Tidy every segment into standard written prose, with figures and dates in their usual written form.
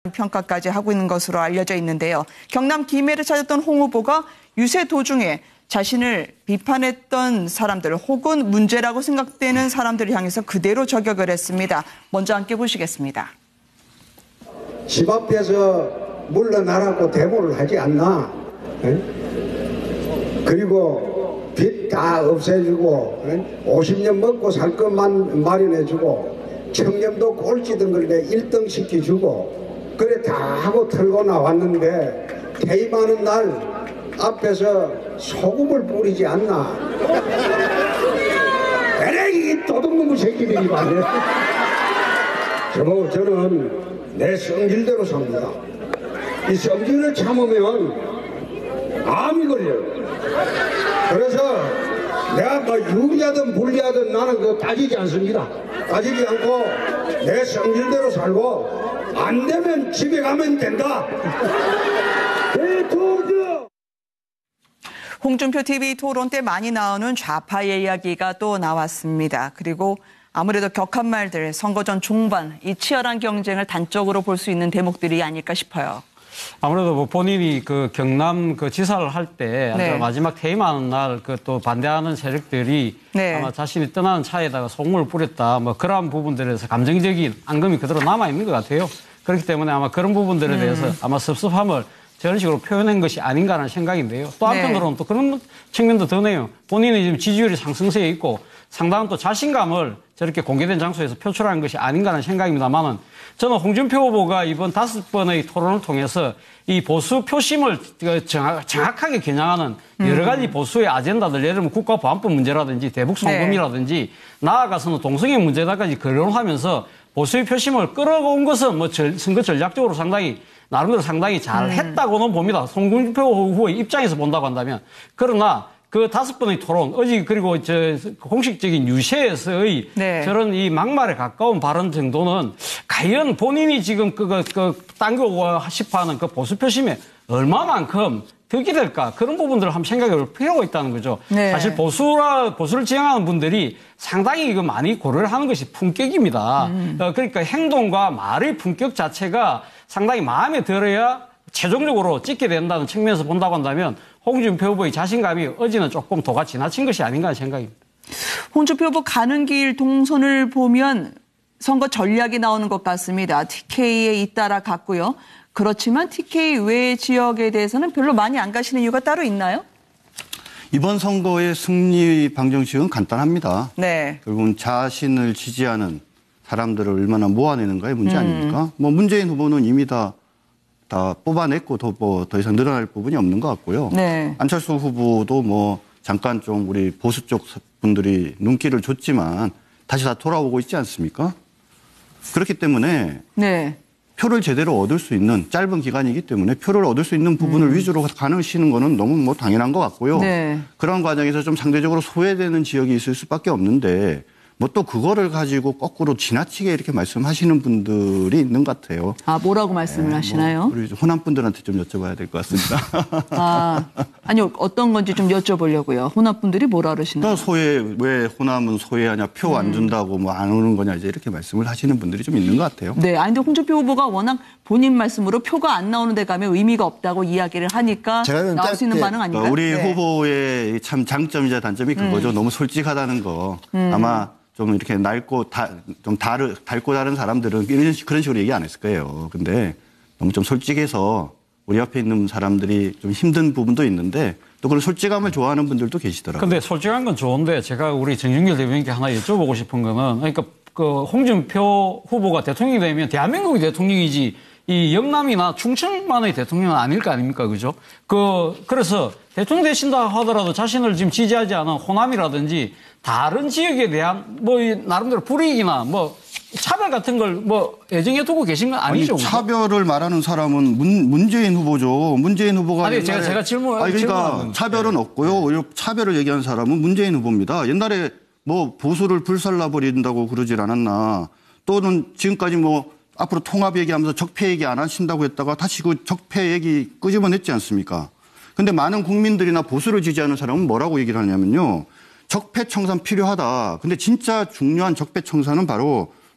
평가까지 하고 있는 것으로 알려져 있는데요. 경남 김해를 찾았던 홍 후보가 유세 도중에 자신을 비판했던 사람들 혹은 문제라고 생각되는 사람들을 향해서 그대로 저격을 했습니다. 먼저 함께 보시겠습니다. 집 앞에서 물러나라고 데모를 하지 않나? 그리고 빚 다 없애주고 50년 먹고 살 것만 마련해주고 청렴도 꼴찌든 걸내 1등 시켜주고 그래 다 하고 털고 나왔는데 퇴임하는 날 앞에서 소금을 뿌리지 않나? 에레이 도둑놈의 새끼들이 말이야. 저는 내 성질대로 삽니다. 이 성질을 참으면 암이 걸려요. 그래서 내가 뭐 유리하든 불리하든 나는 그거 따지지 않습니다. 따지지 않고 내 성질대로 살고 안 되면 집에 가면 된다. 대통령! 홍준표 TV 토론 때 많이 나오는 좌파의 이야기가 또 나왔습니다. 그리고 아무래도 격한 말들, 선거 전 중반 이 치열한 경쟁을 단적으로 볼 수 있는 대목들이 아닐까 싶어요. 아무래도 뭐 본인이 그 경남 그 지사를 할 때 네. 마지막 퇴임하는 날 그 또 반대하는 세력들이 네. 아마 자신이 떠나는 차에다가 소금을 뿌렸다 뭐 그러한 부분들에서 감정적인 앙금이 그대로 남아 있는 것 같아요. 그렇기 때문에 아마 그런 부분들에 대해서 아마 섭섭함을 저런 식으로 표현한 것이 아닌가 하는 생각인데요. 또 한편으로는 또 그런 측면도 드네요. 본인이 지금 지지율이 상승세에 있고 상당한 또 자신감을 저렇게 공개된 장소에서 표출하는 것이 아닌가 하는 생각입니다만은 저는 홍준표 후보가 이번 5번의 토론을 통해서 이 보수 표심을 정확하게 겨냥하는 여러 가지 보수의 아젠다들, 예를 들면 국가보안법 문제라든지 대북 송금이라든지 나아가서는 동성애 문제다까지 거론하면서 보수의 표심을 끌어온 것은 뭐 선거 전략적으로 나름대로 상당히 잘 했다고는 봅니다. 홍준표 후보의 입장에서 본다고 한다면. 그러나 그 5번의 토론, 어제 그리고 공식적인 유세에서의 저런 이 막말에 가까운 발언 정도는 과연 본인이 지금 당겨오고 싶어하는 그 보수 표심에 얼마만큼 득이 될까? 그런 부분들을 한번 생각해 볼 필요가 있다는 거죠. 네. 사실 보수를 지향하는 분들이 상당히 이거 많이 고려를 하는 것이 품격입니다. 그러니까 행동과 말의 품격 자체가 상당히 마음에 들어야 최종적으로 찍게 된다는 측면에서 본다고 한다면 홍준표 후보의 자신감이 어제는 조금 도가 지나친 것이 아닌가 하는 생각입니다. 홍준표 후보 가는 길 동선을 보면 선거 전략이 나오는 것 같습니다. TK에 잇따라 갔고요. 그렇지만 TK 외 지역에 대해서는 별로 많이 안 가시는 이유가 따로 있나요? 이번 선거의 승리 방정식은 간단합니다. 네. 결국은 자신을 지지하는 사람들을 얼마나 모아내는가의 문제 아닙니까? 뭐 문재인 후보는 이미 다 뽑아냈고 더 이상 늘어날 부분이 없는 것 같고요. 네. 안철수 후보도 뭐 잠깐 좀 우리 보수 쪽 분들이 눈길을 줬지만 다시 다 돌아오고 있지 않습니까? 그렇기 때문에 네. 표를 제대로 얻을 수 있는 짧은 기간이기 때문에 표를 얻을 수 있는 부분을 위주로 가시는 거는 너무 뭐 당연한 것 같고요. 네. 그런 과정에서 좀 상대적으로 소외되는 지역이 있을 수밖에 없는데 뭐 또 그거를 가지고 거꾸로 지나치게 이렇게 말씀하시는 분들이 있는 것 같아요. 아, 뭐라고 말씀을 하시나요? 뭐 우리 호남 분들한테 좀 여쭤봐야 될 것 같습니다. 아니요, 어떤 건지 좀 여쭤보려고요. 호남 분들이 뭐라 그러시나요? 왜 호남은 소외하냐, 표 안 준다고 뭐 안 오는 거냐 이제 이렇게 말씀을 하시는 분들이 좀 있는 것 같아요. 네, 아니 근데 홍준표 후보가 워낙 본인 말씀으로 표가 안 나오는 데 가면 의미가 없다고 이야기를 하니까 나올 수 있는 반응 아닌가요? 우리 후보의 참 장점이자 단점이 그거죠. 너무 솔직하다는 거. 아마 좀 이렇게 달고 다른 사람들은 그런 식으로 얘기 안 했을 거예요. 근데 너무 좀 솔직해서 우리 옆에 있는 사람들이 좀 힘든 부분도 있는데 또 그런 솔직함을 좋아하는 분들도 계시더라고요. 근데 솔직한 건 좋은데 제가 우리 정준길 대변인께 하나 여쭤보고 싶은 거는 그러니까 그 홍준표 후보가 대통령이 되면 대한민국의 대통령이지 이 영남이나 충청만의 대통령은 아닐 거 아닙니까? 그죠? 그래서 대통령 되신다 하더라도 자신을 지금 지지하지 않은 호남이라든지 다른 지역에 대한 뭐 나름대로 불이익이나 뭐 차별 같은 걸 뭐 예정해 두고 계신 건 아니죠? 아니, 차별을 말하는 사람은 문재인 후보죠. 문재인 후보가 아니 제가 그러니까 차별은 없고요. 차별을 얘기한 사람은 문재인 후보입니다. 옛날에 뭐 보수를 불살라 버린다고 그러질 않았나. 또는 지금까지 뭐 앞으로 통합 얘기하면서 적폐 얘기 안 하신다고 했다가 다시 그 적폐 얘기 끄집어냈지 않습니까? 근데 많은 국민들이나 보수를 지지하는 사람은 뭐라고 얘기를 하냐면요. 적폐 청산 필요하다. 근데 진짜 중요한 적폐 청산은 바로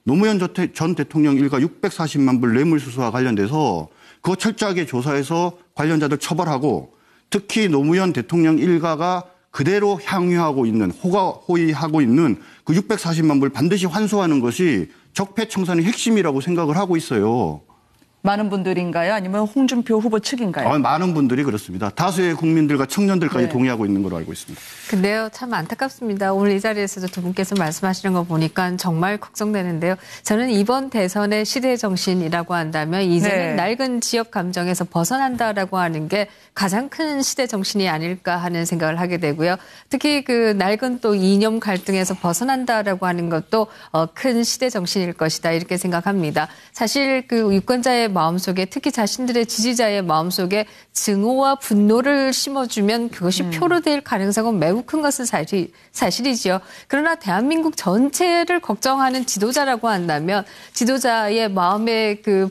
노무현 전 대통령 일가 640만 불 뇌물수수와 관련돼서 그거 철저하게 조사해서 관련자들 처벌하고 특히 노무현 대통령 일가가 그대로 향유하고 있는 호의하고 있는 그 640만 불 반드시 환수하는 것이 적폐청산의 핵심이라고 생각을 하고 있어요. 많은 분들인가요? 아니면 홍준표 후보 측인가요? 많은 분들이 그렇습니다. 다수의 국민들과 청년들까지 네. 동의하고 있는 걸로 알고 있습니다. 근데요, 참 안타깝습니다. 오늘 이 자리에서도 두 분께서 말씀하시는 거 보니까 정말 걱정되는데요. 저는 이번 대선의 시대 정신이라고 한다면 이제는 네. 낡은 지역 감정에서 벗어난다라고 하는 게 가장 큰 시대 정신이 아닐까 하는 생각을 하게 되고요. 특히 그 낡은 또 이념 갈등에서 벗어난다라고 하는 것도 큰 시대 정신일 것이다 이렇게 생각합니다. 사실 그 유권자의 마음속에 특히 자신들의 지지자의 마음속에 증오와 분노를 심어주면 그것이 표로 될 가능성은 매우 큰 것은 사실이지요. 그러나 대한민국 전체를 걱정하는 지도자라고 한다면 지도자의 마음에 그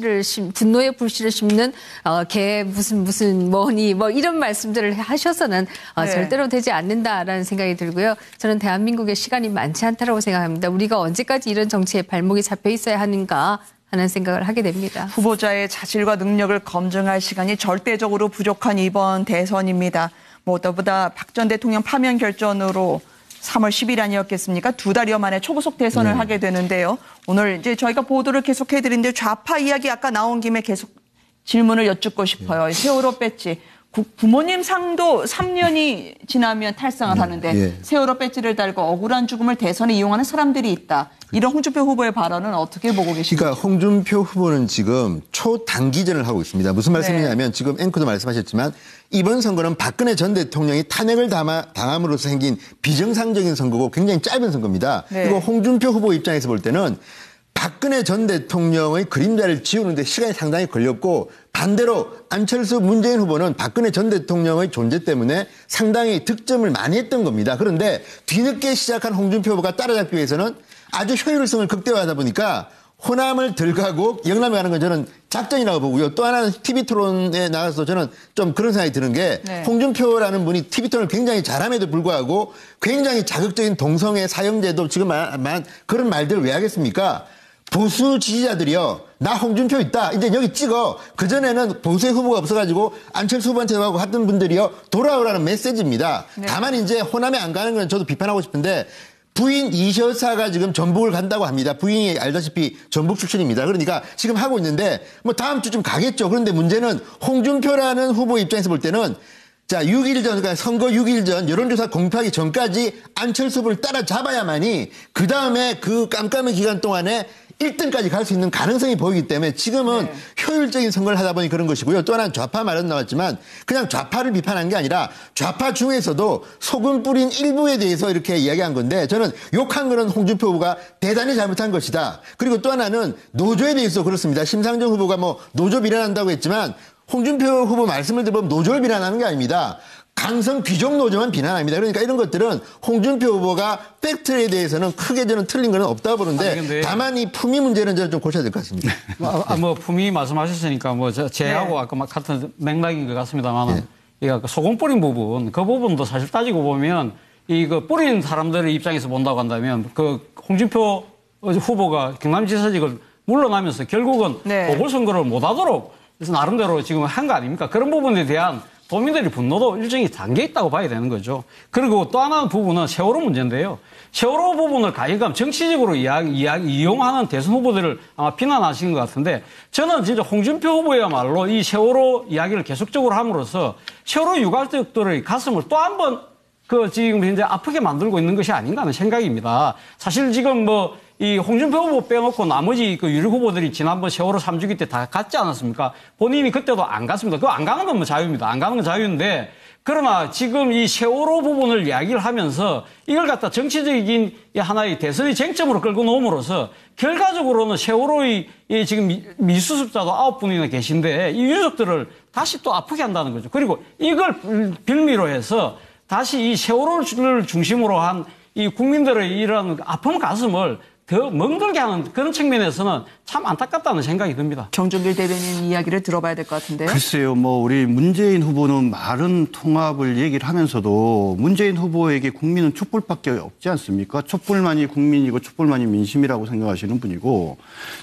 분노의 불씨를 심는 개 무슨 뭐니 뭐 이런 말씀들을 하셔서는 네. 절대로 되지 않는다라는 생각이 들고요. 저는 대한민국의 시간이 많지 않다라고 생각합니다. 우리가 언제까지 이런 정치에 발목이 잡혀 있어야 하는가 하는 생각을 하게 됩니다. 후보자의 자질과 능력을 검증할 시간이 절대적으로 부족한 이번 대선입니다. 무엇보다 박 전 대통령 파면 결전으로 3월 10일 아니었겠습니까? 2달여 만에 초구속 대선을 하게 되는데요. 오늘 이제 저희가 보도를 계속해드리는데 좌파 이야기 아까 나온 김에 계속 질문을 여쭙고 싶어요. 세월호 배지. 부모님 상도 3년이 지나면 탈상을 하는데 세월호 배지를 달고 억울한 죽음을 대선에 이용하는 사람들이 있다. 이런 홍준표 후보의 발언은 어떻게 보고 계십니까? 그러니까 홍준표 후보는 지금 초단기전을 하고 있습니다. 무슨 말씀이냐면 지금 앵커도 말씀하셨지만 이번 선거는 박근혜 전 대통령이 탄핵을 당함으로써 생긴 비정상적인 선거고 굉장히 짧은 선거입니다. 네. 그리고 홍준표 후보 입장에서 볼 때는 박근혜 전 대통령의 그림자를 지우는데 시간이 상당히 걸렸고 반대로 안철수 문재인 후보는 박근혜 전 대통령의 존재 때문에 상당히 득점을 많이 했던 겁니다. 그런데 뒤늦게 시작한 홍준표 후보가 따라잡기 위해서는 아주 효율성을 극대화하다 보니까 호남을 들가고 영남에 가는 건 저는 작전이라고 보고요. 또 하나는 TV토론에 나가서 저는 좀 그런 생각이 드는 게 홍준표라는 분이 TV토론을 굉장히 잘함에도 불구하고 굉장히 자극적인 동성애 사형제도 지금 말한 그런 말들을 왜 하겠습니까? 보수 지지자들이요. 나 홍준표 있다. 이제 여기 찍어. 그전에는 보수의 후보가 없어가지고 안철수 후보한테 하고 하던 분들이요. 돌아오라는 메시지입니다. 네. 다만 이제 호남에 안 가는 건 저도 비판하고 싶은데 부인 이셔사가 지금 전북을 간다고 합니다. 부인이 알다시피 전북 출신입니다. 그러니까 지금 하고 있는데 뭐 다음 주쯤 가겠죠. 그런데 문제는 홍준표라는 후보 입장에서 볼 때는 자, 6일 전, 그러니까 선거 6일 전 여론조사 공표하기 전까지 안철수 후보를 따라잡아야만이 그 다음에 그 깜깜한 기간 동안에 1등까지 갈 수 있는 가능성이 보이기 때문에 지금은 효율적인 선거를 하다 보니 그런 것이고요. 또 하나는 좌파 말은 나왔지만 그냥 좌파를 비판한 게 아니라 좌파 중에서도 소금 뿌린 일부에 대해서 이렇게 이야기한 건데 저는 욕한 거는 홍준표 후보가 대단히 잘못한 것이다. 그리고 또 하나는 노조에 대해서 그렇습니다. 심상정 후보가 뭐 노조 비난한다고 했지만 홍준표 후보 말씀을 들어보면 노조를 비난하는 게 아닙니다. 강성 귀족 노조만 비난합니다. 그러니까 이런 것들은 홍준표 후보가 팩트에 대해서는 크게 저는 틀린 건 없다고 보는데 다만 이 품위 문제는 저는 좀 고쳐야 될 것 같습니다. 뭐 품위 말씀하셨으니까 뭐 제하고 아까 막 같은 맥락인 것 같습니다만 이거 소금 뿌린 부분 그 부분도 사실 따지고 보면 이거 뿌린 사람들의 입장에서 본다고 한다면 그 홍준표 후보가 경남지사직을 물러나면서 결국은 보궐선거를 못하도록 그래서 나름대로 지금 한 거 아닙니까? 그런 부분에 대한 도민들의 분노도 일정히 담겨 있다고 봐야 되는 거죠. 그리고 또 하나 부분은 세월호 문제인데요. 세월호 부분을 가해감 정치적으로 이용하는 대선 후보들을 아마 비난하신 것 같은데 저는 진짜 홍준표 후보야말로 이 세월호 이야기를 계속적으로 함으로써 세월호 유가족들의 가슴을 또 한 번 지금 현재 아프게 만들고 있는 것이 아닌가 하는 생각입니다. 사실 지금 이 홍준표 후보 빼놓고 나머지 그 유력 후보들이 지난번 세월호 3주기 때 다 갔지 않았습니까? 본인이 그때도 안 갔습니다. 그거 안 가는 건 뭐 자유입니다. 안 가는 건 자유인데 그러나 지금 이 세월호 부분을 이야기를 하면서 이걸 갖다 정치적인 하나의 대선의 쟁점으로 끌고 놓음으로써 결과적으로는 세월호의 지금 미수습자도 9분이나 계신데 이 유족들을 다시 또 아프게 한다는 거죠. 그리고 이걸 빌미로 해서 다시 이 세월호를 중심으로 한 이 국민들의 이런 아픈 가슴을 더 멍들게 하는 그런 측면에서는 참 안타깝다는 생각이 듭니다. 정준길 대변인 이야기를 들어봐야 될 것 같은데요. 글쎄요, 뭐 우리 문재인 후보는 말은 통합을 얘기를 하면서도 문재인 후보에게 국민은 촛불밖에 없지 않습니까? 촛불만이 국민이고 촛불만이 민심이라고 생각하시는 분이고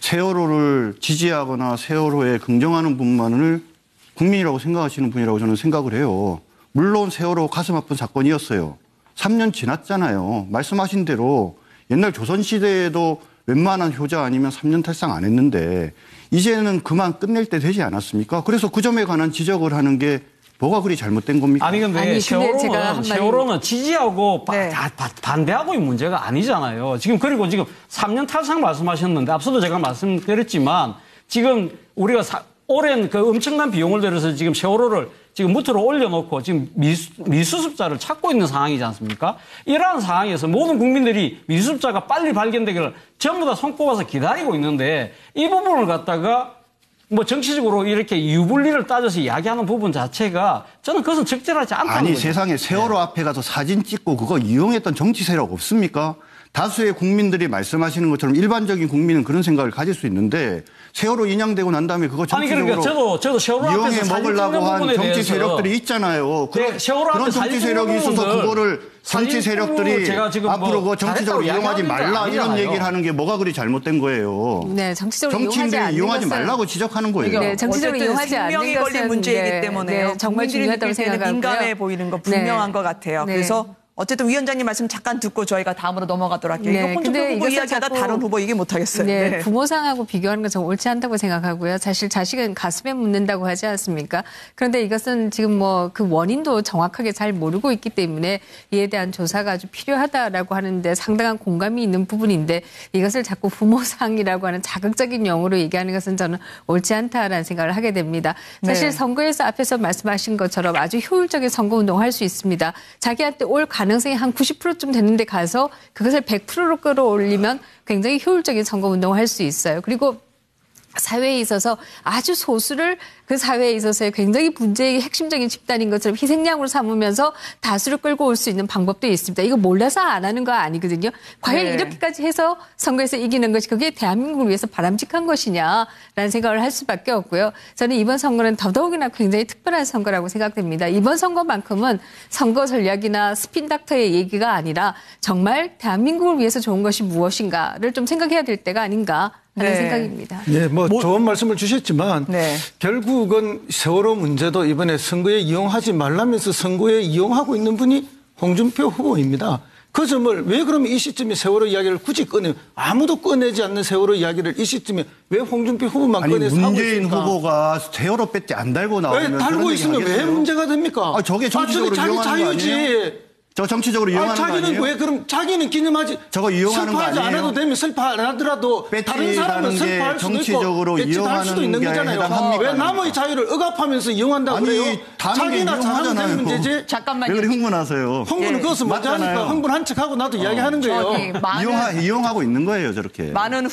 세월호를 지지하거나 세월호에 긍정하는 분만을 국민이라고 생각하시는 분이라고 저는 생각을 해요. 물론 세월호 가슴 아픈 사건이었어요. 3년 지났잖아요. 말씀하신 대로 옛날 조선시대에도 웬만한 효자 아니면 3년 탈상 안 했는데 이제는 그만 끝낼 때 되지 않았습니까? 그래서 그 점에 관한 지적을 하는 게 뭐가 그리 잘못된 겁니까? 아니 근데 아니, 근데 제가 한 세월호는 지지하고 네. 반대하고의 문제가 아니잖아요. 지금 그리고 지금 3년 탈상 말씀하셨는데 앞서도 제가 말씀드렸지만 지금 우리가 오랜 그 엄청난 비용을 들여서 지금 세월호를 지금 무트로 올려놓고 지금 미수습자를 찾고 있는 상황이지 않습니까? 이러한 상황에서 모든 국민들이 미수습자가 빨리 발견되기를 전부 다 손꼽아서 기다리고 있는데 이 부분을 갖다가 뭐 정치적으로 이렇게 유불리를 따져서 이야기하는 부분 자체가 저는 그것은 적절하지 않다는 아니 거죠. 세상에 세월호 앞에 가서 사진 찍고 그거 이용했던 정치 세력 없습니까? 다수의 국민들이 말씀하시는 것처럼 일반적인 국민은 그런 생각을 가질 수 있는데 세월호 인양되고 난 다음에 그거 아니 정치적으로 그러니까 저도 세월호 앞에서 이용해 사진 찍는 먹으려고 한 부분에 정치 대해서 세력들이 있잖아요. 네, 세월호 그런 앞에 정치 사진 세력이 찍는 있어서 부분들 그거를 정치 사진 세력들이 제가 지금 앞으로 뭐 그거 정치적으로 잘했다고 이용하지 이야기하는 말라 게 이런 아니잖아요. 얘기를 하는 게 뭐가 그리 잘못된 거예요. 네, 정치적으로 이용하지 정치인들이 않는 이용하지 것은 말라고 지적하는 거예요. 네, 정치적으로 어쨌든 이용하지 않는 생명이 것은 걸린 문제이기 네, 때문에요. 네, 정말 국민들이 중요하다고 느낄 때는 생각하고요. 민감해 보이는 거 분명한 네. 것 같아요. 네. 그래서 어쨌든 위원장님 말씀 잠깐 듣고 저희가 다음으로 넘어가도록 할게요. 네, 이거 홍준표 근데 후보 이것을 이야기하다 자꾸- 다른 후보 얘기 못하겠어요. 네, 네. 부모상하고 비교하는 건 좀 옳지 않다고 생각하고요. 사실 자식은 가슴에 묻는다고 하지 않습니까? 그런데 이것은 지금 뭐 그 원인도 정확하게 잘 모르고 있기 때문에 이에 대한 조사가 아주 필요하다라고 하는데 상당한 공감이 있는 부분인데 이것을 자꾸 부모상이라고 하는 자극적인 용어로 얘기하는 것은 저는 옳지 않다라는 생각을 하게 됩니다. 사실 네. 선거에서 앞에서 말씀하신 것처럼 아주 효율적인 선거운동을 할 수 있습니다. 자기한테 올 가능성이 한 90%쯤 되는데 가서 그것을 100%로 끌어올리면 굉장히 효율적인 선거운동을 할 수 있어요. 그리고 사회에 있어서 아주 소수를 그 사회에 있어서의 굉장히 문제의 핵심적인 집단인 것처럼 희생양으로 삼으면서 다수를 끌고 올 수 있는 방법도 있습니다. 이거 몰라서 안 하는 거 아니거든요. 과연 네. 이렇게까지 해서 선거에서 이기는 것이 그게 대한민국을 위해서 바람직한 것이냐라는 생각을 할 수밖에 없고요. 저는 이번 선거는 더더욱이나 굉장히 특별한 선거라고 생각됩니다. 이번 선거만큼은 선거 전략이나 스핀닥터의 얘기가 아니라 정말 대한민국을 위해서 좋은 것이 무엇인가를 좀 생각해야 될 때가 아닌가 하는 네. 생각입니다. 네, 뭐 좋은 말씀을 주셨지만 네. 결국은 세월호 문제도 이번에 선거에 이용하지 말라면서 선거에 이용하고 있는 분이 홍준표 후보입니다. 그 점을 왜 그러면 이 시점에 세월호 이야기를 굳이 아무도 꺼내지 않는 세월호 이야기를 이 시점에 왜 홍준표 후보만 아니 꺼내서 하고 문재인 있습니까? 후보가 세월호 배지 안 달고 나오면 왜 그런 달고 얘기 있으면 왜 하겠어요? 문제가 됩니까? 아, 저게 정치적으로 자기 이용하는 거 자유지. 아니에요? 저 정치적으로 이용하는 거 자기는 아니에요? 왜 그럼 자기는 기념하지 저거 이용하는 거 슬퍼하지 아니에요? 않아도 되면 슬퍼 안 하더라도 다른 사람은 배지라는 게 슬퍼할 수도 정치적으로 있고 배지 달 수도 있는 이용하는 게 거잖아요. 해당합니까? 왜 남의 자유를 억압하면서 이용한다고 아니, 그래요? 다른 게 자기나 잘하면 되는 이용하잖아요. 문제지. 왜 잠깐만요. 그리 흥분하세요? 흥분은 예, 그것은 먼저 맞잖아요. 하니까 흥분한 척하고 나도 이야기하는 거예요. 저기 이용하고 있는 거예요, 저렇게. 많은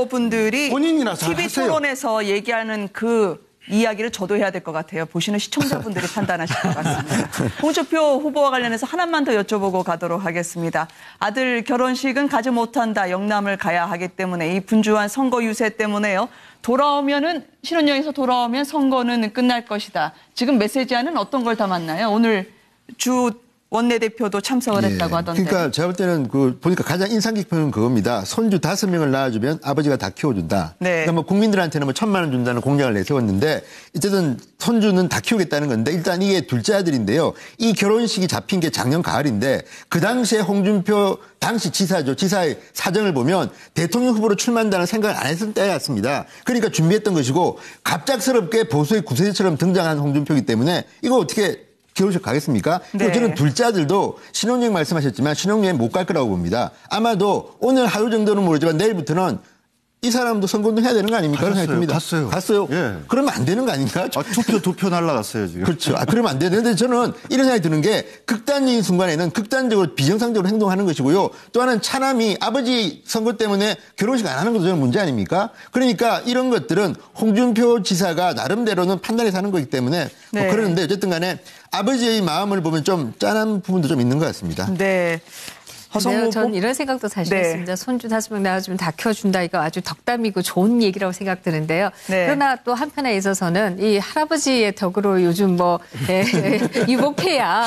후보분들이 본인이나 잘 TV 하세요. 토론에서 얘기하는 그 이야기를 저도 해야 될 것 같아요. 보시는 시청자분들이 판단하실 것 같습니다. 홍준표 후보와 관련해서 하나만 더 여쭤보고 가도록 하겠습니다. 아들 결혼식은 가지 못한다. 영남을 가야 하기 때문에 이 분주한 선거 유세 때문에요. 돌아오면은 신혼여행에서 돌아오면 선거는 끝날 것이다. 지금 메시지안은 어떤 걸 담았나요? 오늘 주 원내대표도 참석을 했다고 하던데. 그러니까 제가 볼 때는 보니까 가장 인상 깊은 그겁니다. 손주 5명을 낳아주면 아버지가 다 키워준다. 네. 그러니까 뭐 국민들한테는 뭐 1,000만 원 준다는 공약을 내세웠는데 어쨌든 손주는 다 키우겠다는 건데 일단 이게 둘째 아들인데요. 이 결혼식이 잡힌 게 작년 가을인데 그 당시에 홍준표 당시 지사죠. 지사의 사정을 보면 대통령 후보로 출마한다는 생각을 안 했을 때였습니다. 그러니까 준비했던 것이고 갑작스럽게 보수의 구세주처럼 등장한 홍준표이기 때문에 이거 어떻게 결혼식 가겠습니까? 네. 그리고 저는 둘째 아들도 신혼여행 말씀하셨지만 신혼여행 못 갈 거라고 봅니다. 아마도 오늘 하루 정도는 모르지만 내일부터는 이 사람도 선거운동 해야 되는 거 아닙니까? 그런 생각이 듭니다. 갔어요? 예. 그러면 안 되는 거 아닌가? 두 표 날라갔어요, 지금. 그렇죠. 그러면 안 되는데 저는 이런 생각이 드는 게 극단적인 순간에는 극단적으로 비정상적으로 행동하는 것이고요. 또 하나는 차남이 아버지 선거 때문에 결혼식 안 하는 것도 저는 문제 아닙니까? 그러니까 이런 것들은 홍준표 지사가 나름대로는 판단해서 하는 거기 때문에 뭐 네. 그러는데 어쨌든 간에 아버지의 마음을 보면 좀 짠한 부분도 좀 있는 것 같습니다. 네. 허성무 네, 후보. 전 이런 생각도 사실 네. 있습니다. 손주 5명 낳아주면 다 키워준다. 이거 아주 덕담이고 좋은 얘기라고 생각드는데요. 네. 그러나 또 한편에 있어서는 이 할아버지의 덕으로 요즘 뭐 유복해야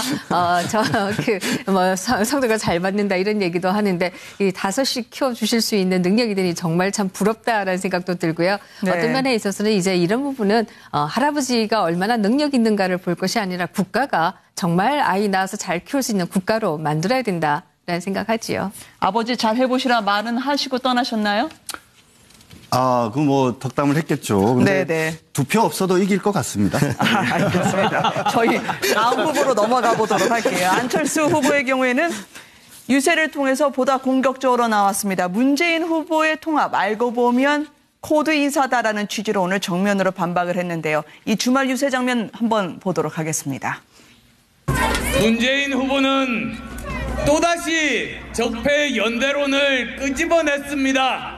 성도가 잘 받는다 이런 얘기도 하는데 이 5씩 키워주실 수 있는 능력이 되니 정말 참 부럽다라는 생각도 들고요. 네. 어떤 면에 있어서는 이제 이런 부분은 할아버지가 얼마나 능력 있는가를 볼 것이 아니라 국가가 정말 아이 낳아서 잘 키울 수 있는 국가로 만들어야 된다라는 생각하지요. 아버지 잘 해보시라 말은 하시고 떠나셨나요? 그 뭐 덕담을 했겠죠. 근데 네네. 2표 없어도 이길 것 같습니다. 알겠습니다. 저희 다음 후보로 넘어가 보도록 할게요. 안철수 후보의 경우에는 유세를 통해서 보다 공격적으로 나왔습니다. 문재인 후보의 통합 알고 보면 코드 인사다라는 취지로 오늘 정면으로 반박을 했는데요. 이 주말 유세 장면 한번 보도록 하겠습니다. 문재인 후보는 또다시 적폐 연대론을 끄집어냈습니다.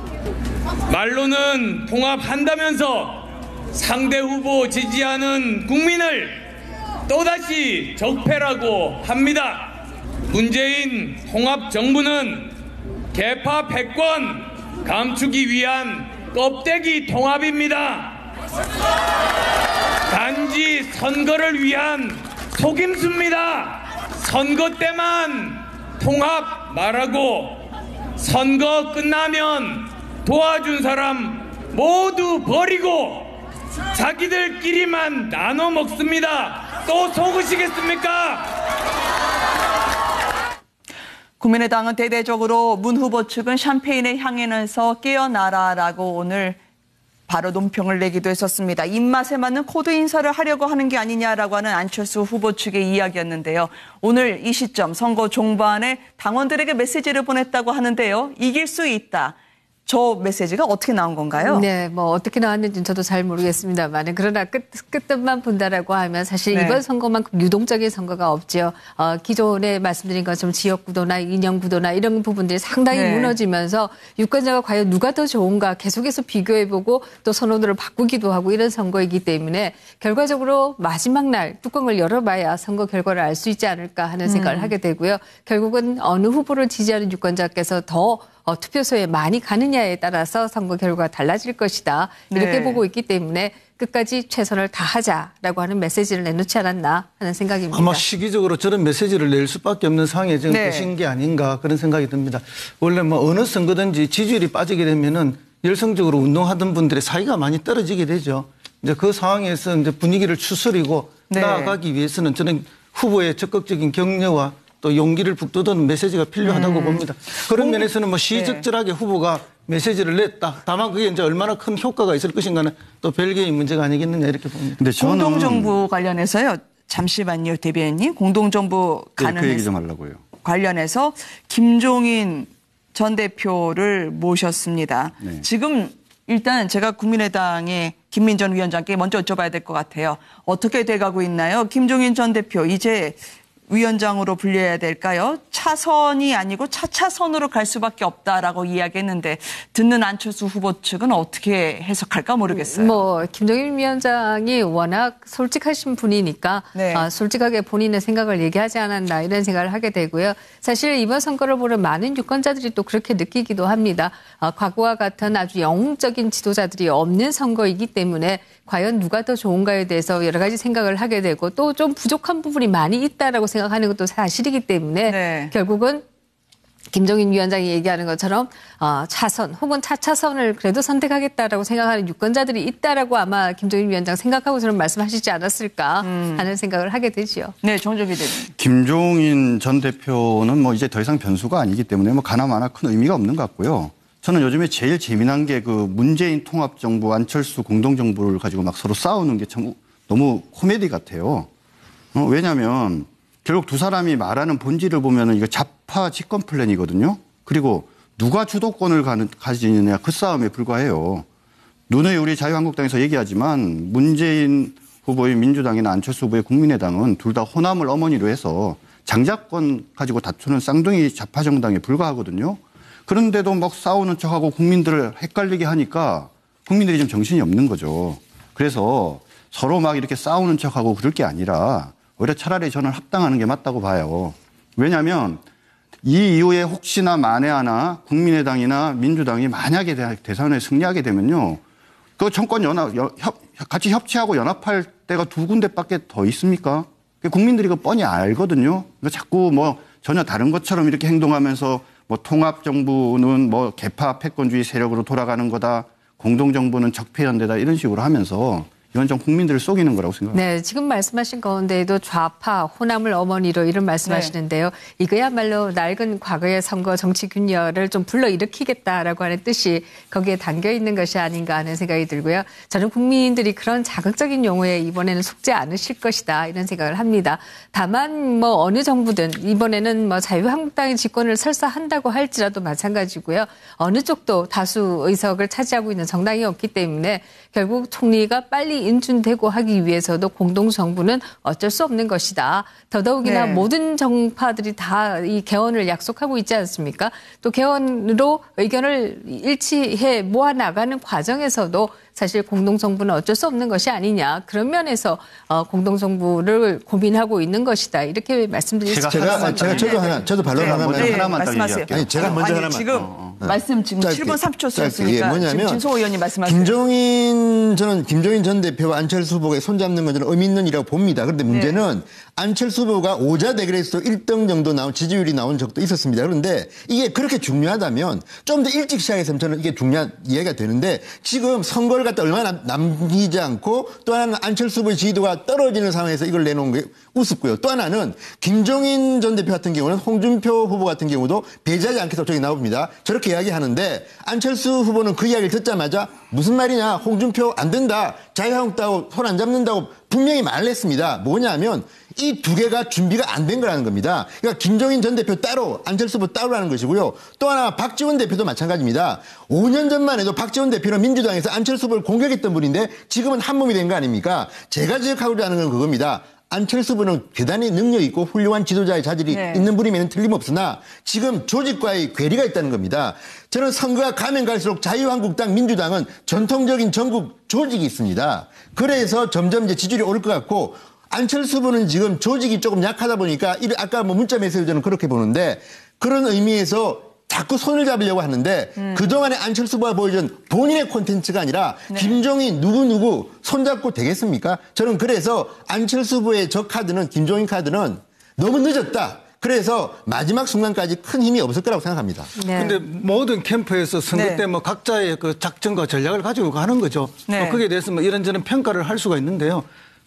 말로는 통합한다면서 상대 후보 지지하는 국민을 또다시 적폐라고 합니다. 문재인 통합정부는 개파 패권 감추기 위한 껍데기 통합입니다. 단지 선거를 위한 속임수입니다. 선거 때만 통합 말하고 선거 끝나면 도와준 사람 모두 버리고 자기들끼리만 나눠 먹습니다. 또 속으시겠습니까? 국민의당은 대대적으로 문 후보 측은 샴페인에 향연해서 깨어나라라고 오늘 바로 논평을 내기도 했었습니다. 입맛에 맞는 코드 인사를 하려고 하는 게 아니냐라고 하는 안철수 후보 측의 이야기였는데요. 오늘 이 시점 선거 종반에 당원들에게 메시지를 보냈다고 하는데요. 이길 수 있다. 저 메시지가 어떻게 나온 건가요? 네, 뭐 어떻게 나왔는지는 저도 잘 모르겠습니다만 그러나 끝뜻만 본다라고 하면 사실 네. 이번 선거만큼 유동적인 선거가 없죠. 기존에 말씀드린 것처럼 지역구도나 이념구도나 이런 부분들이 상당히 네. 무너지면서 유권자가 과연 누가 더 좋은가 계속해서 비교해보고 또 선호도를 바꾸기도 하고 이런 선거이기 때문에 결과적으로 마지막 날 뚜껑을 열어봐야 선거 결과를 알 수 있지 않을까 하는 생각을 하게 되고요. 결국은 어느 후보를 지지하는 유권자께서 더 투표소에 많이 가느냐에 따라서 선거 결과가 달라질 것이다. 이렇게 네. 보고 있기 때문에 끝까지 최선을 다하자라고 하는 메시지를 내놓지 않았나 하는 생각입니다. 아마 시기적으로 저런 메시지를 낼 수밖에 없는 상황에 지금 네. 계신 게 아닌가 그런 생각이 듭니다. 원래 뭐 어느 선거든지 지지율이 빠지게 되면은 열성적으로 운동하던 분들의 사이가 많이 떨어지게 되죠. 이제 그 상황에서 이제 분위기를 추스리고 네. 나아가기 위해서는 저는 후보의 적극적인 격려와 또 용기를 북돋우는 메시지가 필요하다고 봅니다. 그런 면에서는 뭐 시적절하게 후보가 메시지를 냈다. 다만 그게 이제 얼마나 큰 효과가 있을 것인가는 또 별개의 문제가 아니겠느냐 이렇게 봅니다. 근데 저는 공동정부 관련해서요. 잠시만요, 대변인님. 공동정부 그 얘기 관련해서, 좀 하려고요. 관련해서 김종인 전 대표를 모셨습니다. 네. 지금 일단 제가 국민의당의 김민전 위원장께 먼저 여쭤봐야 될 것 같아요. 어떻게 돼가고 있나요? 김종인 전 대표 이제 위원장으로 불려야 될까요? 차선이 아니고 차차선으로 갈 수밖에 없다라고 이야기했는데 듣는 안철수 후보 측은 어떻게 해석할까 모르겠어요. 뭐 김종인 위원장이 워낙 솔직하신 분이니까 네. 솔직하게 본인의 생각을 얘기하지 않았나 이런 생각을 하게 되고요. 사실 이번 선거를 보는 많은 유권자들이 또 그렇게 느끼기도 합니다. 과거와 같은 아주 영웅적인 지도자들이 없는 선거이기 때문에 과연 누가 더 좋은가에 대해서 여러 가지 생각을 하게 되고 또 좀 부족한 부분이 많이 있다라고 생각하는 것도 사실이기 때문에 네. 결국은 김종인 위원장이 얘기하는 것처럼 차선 혹은 차차선을 그래도 선택하겠다라고 생각하는 유권자들이 있다라고 아마 김종인 위원장 생각하고서는 말씀하시지 않았을까 하는 생각을 하게 되지요. 네, 정정희 대변인. 김종인 전 대표는 뭐 이제 더 이상 변수가 아니기 때문에 뭐 가나마나 큰 의미가 없는 것 같고요. 저는 요즘에 제일 재미난 게 그 문재인 통합정부, 안철수 공동정부를 가지고 막 서로 싸우는 게 참 너무 코미디 같아요. 왜냐하면 결국 두 사람이 말하는 본질을 보면은 이거 좌파 집권 플랜이거든요. 그리고 누가 주도권을 가지느냐 그 싸움에 불과해요. 누누이 우리 자유한국당에서 얘기하지만 문재인 후보의 민주당이나 안철수 후보의 국민의당은 둘 다 호남을 어머니로 해서 장자권 가지고 다투는 쌍둥이 좌파 정당에 불과하거든요. 그런데도 막 싸우는 척하고 국민들을 헷갈리게 하니까 국민들이 좀 정신이 없는 거죠. 그래서 서로 막 이렇게 싸우는 척하고 그럴 게 아니라 오히려 차라리 저는 합당하는 게 맞다고 봐요. 왜냐하면 이 이후에 혹시나 만에 하나 국민의당이나 민주당이 만약에 대선에 승리하게 되면요. 그 정권 같이 협치하고 연합할 때가 두 군데밖에 더 있습니까? 국민들이 그 뻔히 알거든요. 자꾸 뭐 전혀 다른 것처럼 이렇게 행동하면서 뭐 통합정부는 뭐 개파 패권주의 세력으로 돌아가는 거다. 공동정부는 적폐연대다. 이런 식으로 하면서 이건 좀 국민들을 속이는 거라고 생각합니다. 네, 지금 말씀하신 가운데에도 좌파, 호남을 어머니로 이런 말씀하시는데요. 이거야말로 낡은 과거의 선거 정치 균열을 좀 불러일으키겠다라고 하는 뜻이 거기에 담겨 있는 것이 아닌가 하는 생각이 들고요. 저는 국민들이 그런 자극적인 용어에 이번에는 속지 않으실 것이다 이런 생각을 합니다. 다만 뭐 어느 정부든 이번에는 뭐 자유한국당이 집권을 설사한다고 할지라도 마찬가지고요. 어느 쪽도 다수 의석을 차지하고 있는 정당이 없기 때문에 결국 총리가 빨리 인준되고 하기 위해서도 공동정부는 어쩔 수 없는 것이다. 더더욱이나 네. 모든 정파들이 다 이 개헌을 약속하고 있지 않습니까? 또 개헌으로 의견을 일치해 모아나가는 과정에서도 사실 공동정부는 어쩔 수 없는 것이 아니냐. 그런 면에서 공동정부를 고민하고 있는 것이다. 이렇게 말씀드릴 수 있습니다. 저도 반론 하나만. 하나만 딱 말씀하세요. 얘기할게요. 아니, 제가 먼저 아니, 하나만. 지금 말씀 지금 짧게. 7분 3초 짧게. 쓰였으니까 뭐냐면 지금 진소 의원님 말씀하세요. 저는 김종인 전 대표와 안철수 후보가 손잡는 건 저는 의미 있는 일이라고 봅니다. 그런데 문제는 안철수 후보가 5자 대결에서도 1등 정도 지지율이 나온 적도 있었습니다. 그런데 이게 그렇게 중요하다면 좀 더 일찍 시작했으면 저는 이게 중요한 이해가 되는데 지금 선거를 갖다 얼마나 남기지 않고 또 하나는 안철수 후보의 지지도가 떨어지는 상황에서 이걸 내놓은 게 우습고요. 또 하나는 김종인 전 대표 같은 경우는 홍준표 후보 같은 경우도 배제하지 않겠다고 저기 나옵니다. 저렇게 이야기하는데 안철수 후보는 그 이야기를 듣자마자 무슨 말이냐 홍준표 안 된다. 자유한국당하고 손 안 잡는다고 분명히 말을 했습니다. 뭐냐면 이 두 개가 준비가 안 된 거라는 겁니다. 그러니까 김종인 전 대표 따로 안철수 후보 따로라는 것이고요. 또 하나 박지원 대표도 마찬가지입니다. 5년 전만 해도 박지원 대표는 민주당에서 안철수 후보를 공격했던 분인데 지금은 한 몸이 된 거 아닙니까? 제가 지적하고자 하는 건 그겁니다. 안철수 후보는 대단히 능력 있고 훌륭한 지도자의 자질이 있는 분이면 틀림없으나 지금 조직과의 괴리가 있다는 겁니다. 저는 선거가 가면 갈수록 자유한국당, 민주당은 전통적인 전국 조직이 있습니다. 그래서 점점 이제 지지율이 오를 것 같고 안철수 후보는 지금 조직이 조금 약하다 보니까 아까 뭐 문자 메시지 저는 그렇게 보는데 그런 의미에서 자꾸 손을 잡으려고 하는데 그동안에 안철수 후보가 보여준 본인의 콘텐츠가 아니라 김종인 누구 손잡고 되겠습니까? 저는 그래서 안철수 후보의 저 카드는 김종인 카드는 너무 늦었다. 그래서 마지막 순간까지 큰 힘이 없을 거라고 생각합니다. 그런데 모든 캠프에서 선거 때 뭐 각자의 그 작전과 전략을 가지고 가는 거죠. 거기에 대해서 뭐 이런저런 평가를 할 수가 있는데요.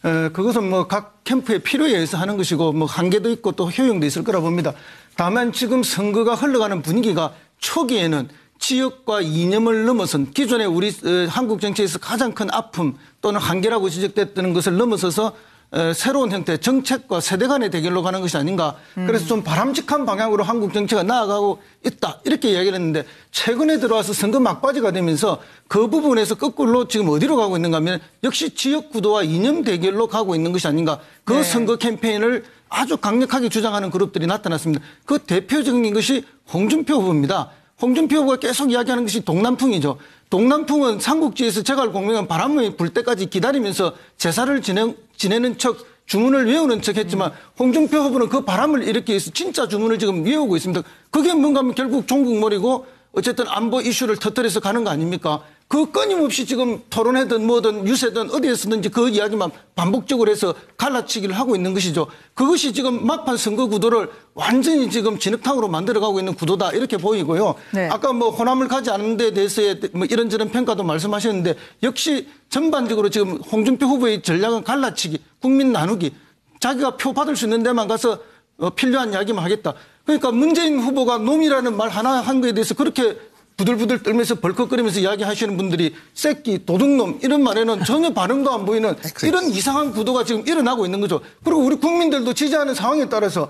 그것은 뭐 각 캠프의 필요에 의해서 하는 것이고 뭐 한계도 있고 또 효용도 있을 거라 봅니다. 다만 지금 선거가 흘러가는 분위기가 초기에는 지역과 이념을 넘어선 기존의 우리 한국 정치에서 가장 큰 아픔 또는 한계라고 지적됐던 것을 넘어서서 새로운 형태의 정책과 세대 간의 대결로 가는 것이 아닌가. 그래서 좀 바람직한 방향으로 한국 정치가 나아가고 있다. 이렇게 이야기를 했는데 최근에 들어와서 선거 막바지가 되면서 그 부분에서 거꾸로 지금 어디로 가고 있는가 하면 역시 지역 구도와 이념 대결로 가고 있는 것이 아닌가. 그 선거 캠페인을 아주 강력하게 주장하는 그룹들이 나타났습니다. 그 대표적인 것이 홍준표 후보입니다. 홍준표 후보가 계속 이야기하는 것이 동남풍이죠. 동남풍은 삼국지에서 제갈 공명은 바람이 불 때까지 기다리면서 제사를 지내는 척 주문을 외우는 척 했지만 홍준표 후보는 그 바람을 일으키기 위해서 진짜 주문을 지금 외우고 있습니다. 그게 뭔가 하면 결국 종국몰이고 어쨌든 안보 이슈를 터뜨려서 가는 거 아닙니까? 그 끊임없이 지금 토론회든 뭐든 유세든 어디에서든지 그 이야기만 반복적으로 해서 갈라치기를 하고 있는 것이죠. 그것이 지금 막판 선거 구도를 완전히 지금 진흙탕으로 만들어가고 있는 구도다 이렇게 보이고요. 아까 뭐 호남을 가지 않는 데 대해서의 뭐 이런저런 평가도 말씀하셨는데 역시 전반적으로 지금 홍준표 후보의 전략은 갈라치기, 국민 나누기, 자기가 표 받을 수 있는 데만 가서 필요한 이야기만 하겠다. 그러니까 문재인 후보가 놈이라는 말 하나 한 거에 대해서 그렇게 부들부들 떨면서 벌컥거리면서 이야기하시는 분들이 새끼, 도둑놈 이런 말에는 전혀 반응도 안 보이는 이런 이상한 구도가 지금 일어나고 있는 거죠. 그리고 우리 국민들도 지지하는 상황에 따라서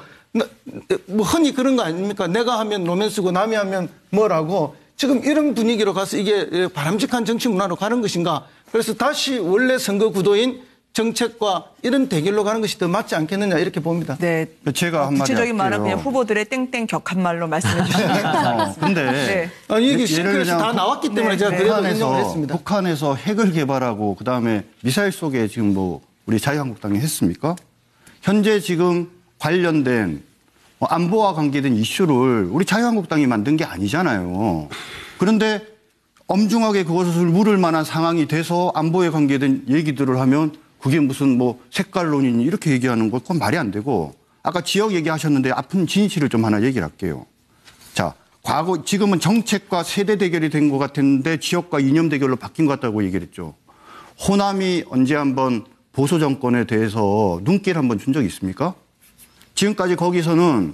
뭐 흔히 그런 거 아닙니까? 내가 하면 로맨스고 남이 하면 뭐라고 지금 이런 분위기로 가서 이게 바람직한 정치 문화로 가는 것인가. 그래서 다시 원래 선거 구도인 정책과 이런 대결로 가는 것이 더 맞지 않겠느냐 이렇게 봅니다. 네. 제가 한마디 구체적인 말은 할게요. 그냥 후보들의 땡땡 격한 말로 말씀해 주시면 근데 아니, 이게 실컷에서 다 나왔기 때문에 제가 그래도 인정을 했습니다. 북한에서 핵을 개발하고 그다음에 미사일 쏘게 지금 뭐 우리 자유한국당이 했습니까? 현재 지금 관련된 안보와 관계된 이슈를 우리 자유한국당이 만든 게 아니잖아요. 그런데 엄중하게 그것을 물을 만한 상황이 돼서 안보에 관계된 얘기들을 하면 그게 무슨 뭐 색깔론이니 이렇게 얘기하는 건 그건 말이 안 되고 아까 지역 얘기하셨는데 아픈 진실을 좀 하나 얘기를 할게요. 자, 과거 지금은 정책과 세대 대결이 된 것 같았는데 지역과 이념 대결로 바뀐 것 같다고 얘기를 했죠. 호남이 언제 한번 보수 정권에 대해서 눈길 한번 준 적이 있습니까? 지금까지 거기서는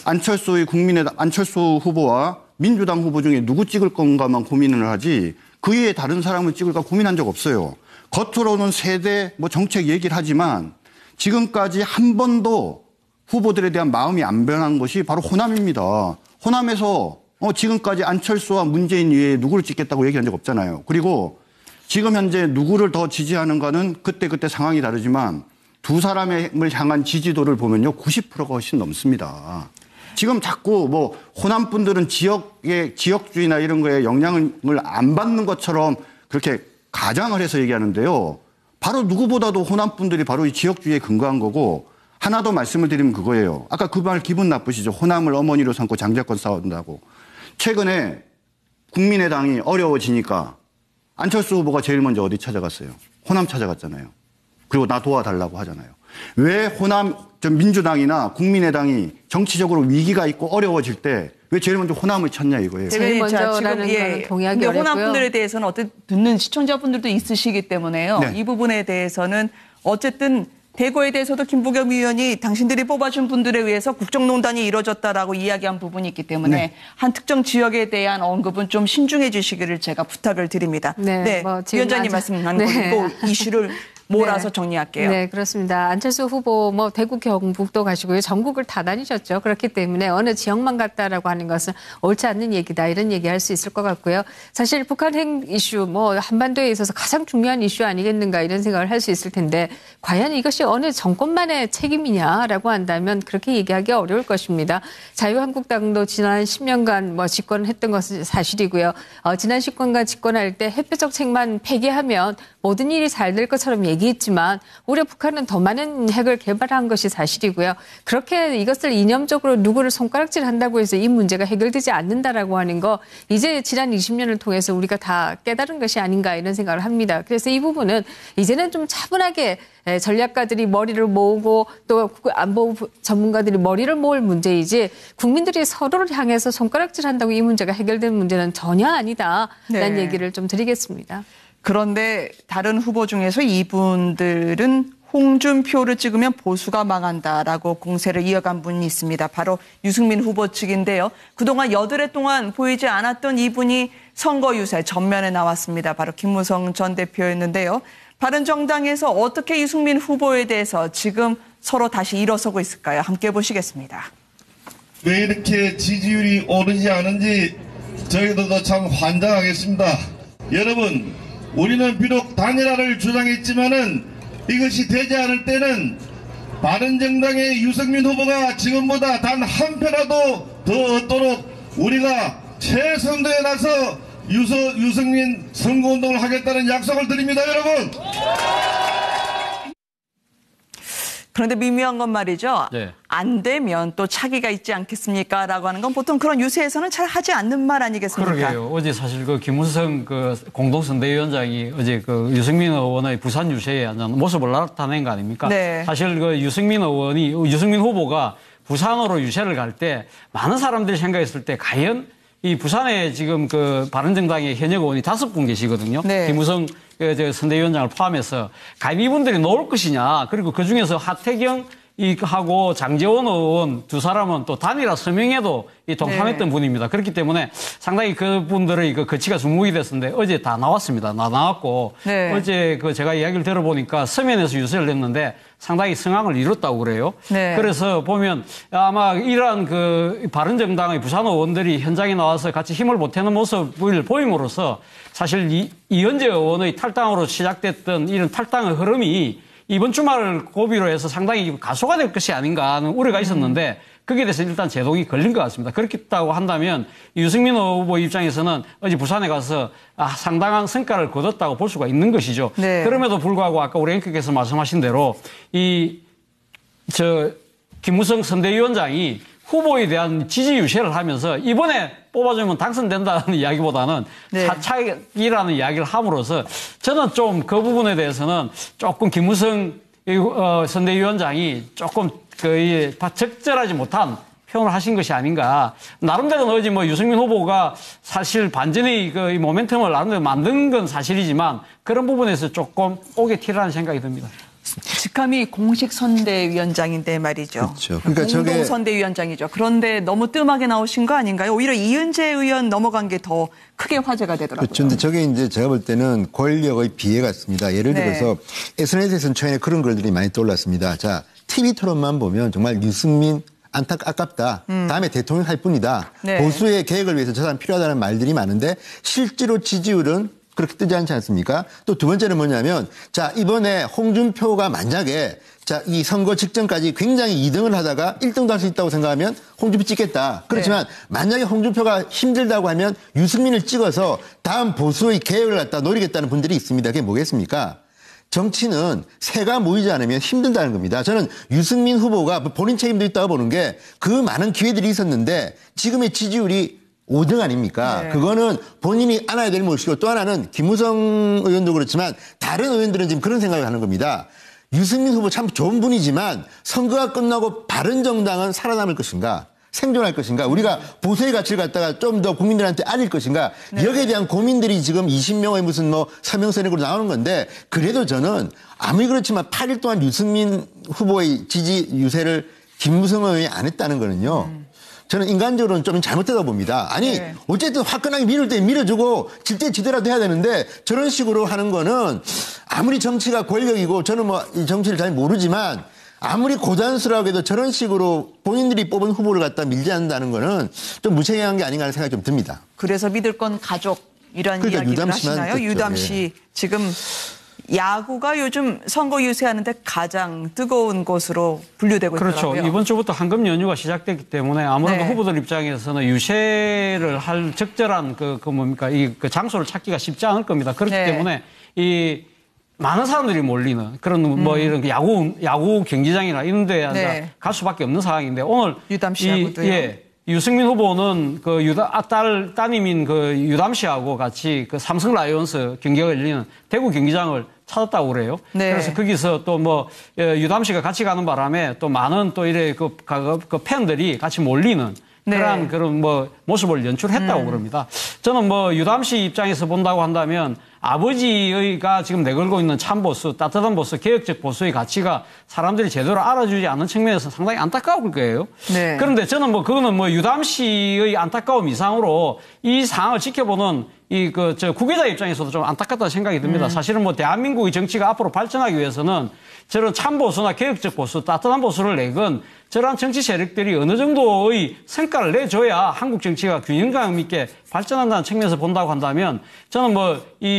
안철수 후보와 민주당 후보 중에 누구 찍을 건가만 고민을 하지 그 위에 다른 사람을 찍을까 고민한 적 없어요. 겉으로는 세대 뭐 정책 얘기를 하지만 지금까지 한 번도 후보들에 대한 마음이 안 변한 것이 바로 호남입니다. 호남에서 지금까지 안철수와 문재인 위에 누구를 찍겠다고 얘기한 적 없잖아요. 그리고 지금 현재 누구를 더 지지하는가는 그때그때 상황이 다르지만 두 사람을 향한 지지도를 보면요. 90%가 훨씬 넘습니다. 지금 자꾸 뭐 호남 분들은 지역주의나 이런 거에 영향을 안 받는 것처럼 그렇게 가장을 해서 얘기하는데요. 바로 누구보다도 호남 분들이 바로 이 지역주의에 근거한 거고 하나 더 말씀을 드리면 그거예요. 아까 그 말 기분 나쁘시죠. 호남을 어머니로 삼고 장자권 싸운다고. 최근에 국민의당이 어려워지니까 안철수 후보가 제일 먼저 어디 찾아갔어요? 호남 찾아갔잖아요. 그리고 나 도와달라고 하잖아요. 왜 호남 민주당이나 국민의당이 정치적으로 위기가 있고 어려워질 때 왜 제일 먼저 호남을 찾냐 이거예요. 제일 먼저라는 건 동의하기 어렵고요. 호남 분들에 대해서는 어쨌든 듣는 시청자분들도 있으시기 때문에요. 네. 이 부분에 대해서는 어쨌든 대거에 대해서도 김부겸 의원이 당신들이 뽑아준 분들에 의해서 국정농단이 이루어졌다라고 이야기한 부분이 있기 때문에 네. 한 특정 지역에 대한 언급은 좀 신중해 주시기를 제가 부탁을 드립니다. 네, 뭐 지금 위원장님 말씀한 거고 이슈를 몰아서 정리할게요. 네, 그렇습니다. 안철수 후보 뭐 대구 경북도 가시고요. 전국을 다 다니셨죠. 그렇기 때문에 어느 지역만 갔다라고 하는 것은 옳지 않는 얘기다. 이런 얘기할 수 있을 것 같고요. 사실 북한 핵 이슈 뭐 한반도에 있어서 가장 중요한 이슈 아니겠는가 이런 생각을 할 수 있을 텐데 과연 이것이 어느 정권만의 책임이냐라고 한다면 그렇게 얘기하기 어려울 것입니다. 자유한국당도 지난 10년간 뭐 집권을 했던 것은 사실이고요. 지난 10년간 집권할 때 핵폐적책만 폐기하면 모든 일이 잘 될 것처럼 얘기했지만 오히려 북한은 더 많은 핵을 개발한 것이 사실이고요. 그렇게 이것을 이념적으로 누구를 손가락질한다고 해서 이 문제가 해결되지 않는다라고 하는 거 이제 지난 20년을 통해서 우리가 다 깨달은 것이 아닌가 이런 생각을 합니다. 그래서 이 부분은 이제는 좀 차분하게 전략가들이 머리를 모으고 또 안보 전문가들이 머리를 모을 문제이지 국민들이 서로를 향해서 손가락질한다고 이 문제가 해결된 문제는 전혀 아니다라는 네. 얘기를 좀 드리겠습니다. 그런데 다른 후보 중에서 이분들은 홍준표를 찍으면 보수가 망한다라고 공세를 이어간 분이 있습니다. 바로 유승민 후보 측인데요. 그동안 8해 동안 보이지 않았던 이분이 선거 유세 전면에 나왔습니다. 바로 김무성 전 대표였는데요. 바른정당에서 어떻게 유승민 후보에 대해서 지금 서로 다시 일어서고 있을까요? 함께 보시겠습니다. 왜 이렇게 지지율이 오르지 않은지 저희들도 참 환장하겠습니다. 여러분, 우리는 비록 단일화를 주장했지만은 이것이 되지 않을 때는 바른정당의 유승민 후보가 지금보다 단 한 표라도 더 얻도록 우리가 최선도에 나서 유승민 선거운동을 하겠다는 약속을 드립니다, 여러분. 그런데 미묘한 건 말이죠. 네. 안 되면 또 차기가 있지 않겠습니까? 라고 하는 건 보통 그런 유세에서는 잘 하지 않는 말 아니겠습니까? 그러게요. 어제 사실 그 김무성 그 공동선대위원장이 어제 그 유승민 의원의 부산 유세에 모습을 나타낸 거 아닙니까? 네. 사실 그 유승민 후보가 부산으로 유세를 갈 때 많은 사람들이 생각했을 때 과연 이 부산에 지금 그 바른정당의 현역 의원이 5분 계시거든요. 네. 김무성 선대위원장을 포함해서 과연 이분들이 나올 것이냐. 그리고 그중에서 하태경 하고 장제원 의원 두 사람은 또 단일화 서명에도 동참했던 분입니다. 그렇기 때문에 상당히 그분들의 그 거치가 주목이 됐었는데 어제 다 나왔습니다. 다 나왔고 네. 어제 그 제가 이야기를 들어보니까 서면에서 유세를 했는데 상당히 성황을 이뤘다고 그래요. 네. 그래서 보면 아마 이러한 그 바른정당의 부산 의원들이 현장에 나와서 같이 힘을 보태는 모습을 보임으로써 사실 이현재 의원의 탈당으로 시작됐던 이런 탈당의 흐름이 이번 주말을 고비로 해서 상당히 가소가 될 것이 아닌가 하는 우려가 있었는데 거기에 대해서 일단 제동이 걸린 것 같습니다. 그렇겠다고 한다면 유승민 후보 입장에서는 어제 부산에 가서 상당한 성과를 거뒀다고 볼 수가 있는 것이죠. 네. 그럼에도 불구하고 아까 우리 앵커께서 말씀하신 대로 김무성 선대위원장이 후보에 대한 지지 유세를 하면서 이번에 뽑아주면 당선된다는 이야기보다는 네. 사착이라는 이야기를 함으로써 저는 좀 그 부분에 대해서는 조금 김무성 선대위원장이 조금 거의 적절하지 못한 표현을 하신 것이 아닌가. 나름대로 어제 뭐 유승민 후보가 사실 반전의 그 모멘텀을 나름대로 만든 건 사실이지만 그런 부분에서 조금 오게 티라는 생각이 듭니다. 직함이 공식 선대위원장인데 말이죠. 그렇죠. 그러니까 공동 저게 선대위원장이죠. 그런데 너무 뜸하게 나오신 거 아닌가요? 오히려 이은재 의원 넘어간 게 더 크게 화제가 되더라고요. 그렇죠. 근데 저게 이제 제가 볼 때는 권력의 비애 같습니다. 예를 네. 들어서 SNS에서는 최근에 그런 글들이 많이 떠올랐습니다. 자, TV 토론만 보면 정말 유승민 아깝다. 다음에 대통령 할 뿐이다. 네. 보수의 계획을 위해서 저 사람 필요하다는 말들이 많은데 실제로 지지율은 그렇게 뜨지 않지 않습니까? 또 두 번째는 뭐냐면 자, 이번에 홍준표가 만약에 자, 이 선거 직전까지 굉장히 2등을 하다가 1등도 할 수 있다고 생각하면 홍준표 찍겠다. 그렇지만 만약에 홍준표가 힘들다고 하면 유승민을 찍어서 다음 보수의 계획을 갖다 노리겠다는 분들이 있습니다. 그게 뭐겠습니까? 정치는 새가 모이지 않으면 힘들다는 겁니다. 저는 유승민 후보가 본인 책임도 있다고 보는 게 그 많은 기회들이 있었는데 지금의 지지율이 5등 아닙니까? 네. 그거는 본인이 안아야 될 몫이고 또 하나는 김무성 의원도 그렇지만 다른 의원들은 지금 그런 생각을 하는 겁니다. 유승민 후보 참 좋은 분이지만 선거가 끝나고 바른정당은 살아남을 것인가? 생존할 것인가? 우리가 보수의 가치를 갖다가 좀 더 국민들한테 알릴 것인가? 네. 여기에 대한 고민들이 지금 20명의 무슨 뭐 서명선으로 나오는 건데 그래도 저는 아무리 그렇지만 8일 동안 유승민 후보의 지지 유세를 김무성 의원이 안 했다는 거는요. 저는 인간적으로는 좀 잘못되다고 봅니다. 아니 네. 어쨌든 화끈하게 밀을 때 밀어주고 질 때 지더라도 해야 되는데 저런 식으로 하는 거는 아무리 정치가 권력이고 저는 뭐 이 정치를 잘 모르지만 아무리 고단수라고 해도 저런 식으로 본인들이 뽑은 후보를 갖다 밀지 않는다는 거는 좀 무책임한 게 아닌가 하는 생각이 좀 듭니다. 그래서 믿을 건 가족 이런 그러니까 이야기를 유담 씨만 하시나요? 듣죠. 유담 예. 씨 지금 야구가 요즘 선거 유세하는데 가장 뜨거운 곳으로 분류되고 그렇죠. 있더라고요. 이번 주부터 황금 연휴가 시작됐기 때문에 아무래도 네. 후보들 입장에서는 유세를 할 적절한 그 장소를 찾기가 쉽지 않을 겁니다. 그렇기 네. 때문에 이 많은 사람들이 몰리는 그런 뭐 이런 야구 경기장이나 이런 데 네. 갈 수밖에 없는 상황인데 오늘 유담 씨하고도요. 유승민 후보는 그 따님인 그 유담 씨하고 같이 그 삼성 라이온스 경기가 열리는 대구 경기장을 찾았다고 그래요. 네. 그래서 거기서 또 뭐 유담 씨가 같이 가는 바람에 또 많은 또 이래 그 팬들이 같이 몰리는 네. 그런 뭐 모습을 연출했다고 그럽니다. 저는 뭐 유담 씨 입장에서 본다고 한다면 아버지가 지금 내걸고 있는 참 보수, 따뜻한 보수, 개혁적 보수의 가치가 사람들이 제대로 알아주지 않는 측면에서 상당히 안타까울 거예요. 네. 그런데 저는 뭐 그거는 뭐 유담 씨의 안타까움 이상으로 이 상황을 지켜보는 구계자 입장에서도 좀 안타깝다는 생각이 듭니다. 사실은 뭐 대한민국의 정치가 앞으로 발전하기 위해서는 저런 참 보수나 개혁적 보수, 따뜻한 보수를 내건 저러한 정치 세력들이 어느 정도의 성과를 내줘야 한국 정치가 균형감 있게 발전한다는 측면에서 본다고 한다면 저는 뭐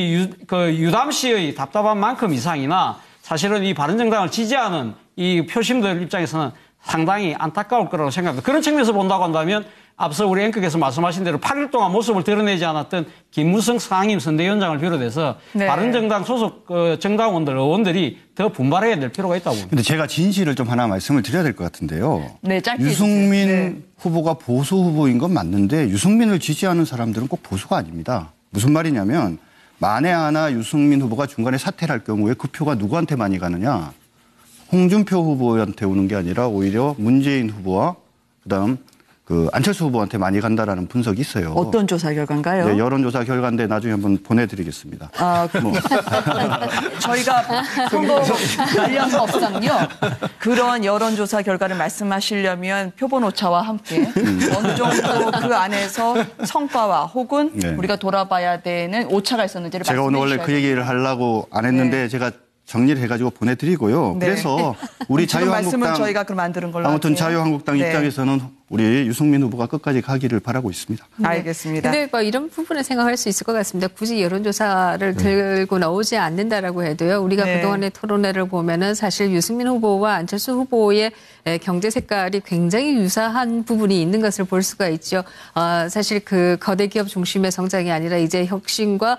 유담 씨의 답답한 만큼 이상이나 사실은 이 바른정당을 지지하는 이 표심들 입장에서는 상당히 안타까울 거라고 생각합니다. 그런 측면에서 본다고 한다면 앞서 우리 앵커께서 말씀하신 대로 8일 동안 모습을 드러내지 않았던 김무성 상임 선대위원장을 비롯해서 네. 바른정당 소속 정당원들, 의원들이 더 분발해야 될 필요가 있다고 봅니다. 근데 제가 진실을 좀 하나 말씀을 드려야 될 것 같은데요. 네, 짧게 유승민 해주세요. 네. 후보가 보수 후보인 건 맞는데 유승민을 지지하는 사람들은 꼭 보수가 아닙니다. 무슨 말이냐면 만에 하나 유승민 후보가 중간에 사퇴를 할 경우에 그 표가 누구한테 많이 가느냐. 홍준표 후보한테 오는 게 아니라 오히려 문재인 후보와 그다음 안철수 후보한테 많이 간다라는 분석이 있어요. 어떤 조사 결과인가요? 네, 여론조사 결과인데 나중에 한번 보내드리겠습니다. 저희가 선거 관련 법상요. 그런 여론조사 결과를 말씀하시려면 표본 오차와 함께 어느 정도 그 안에서 성과와 혹은 네. 우리가 돌아봐야 되는 오차가 있었는지를 제가 오늘 원래 말씀해 그 주셔야 얘기를 하려고 안 했는데 네. 제가 정리를 해가지고 보내드리고요. 네. 그래서 우리 지금 말씀은 자유한국당 저희가 그럼 안 들은 걸로 아무튼 할게요. 자유한국당 네. 입장에서는 우리 유승민 후보가 끝까지 가기를 바라고 있습니다. 알겠습니다. 근데 뭐 이런 부분을 생각할 수 있을 것 같습니다. 굳이 여론조사를 들고 나오지 않는다라고 해도요. 우리가 네. 그동안의 토론회를 보면은 사실 유승민 후보와 안철수 후보의 경제 색깔이 굉장히 유사한 부분이 있는 것을 볼 수가 있죠. 사실 그 거대 기업 중심의 성장이 아니라 이제 혁신과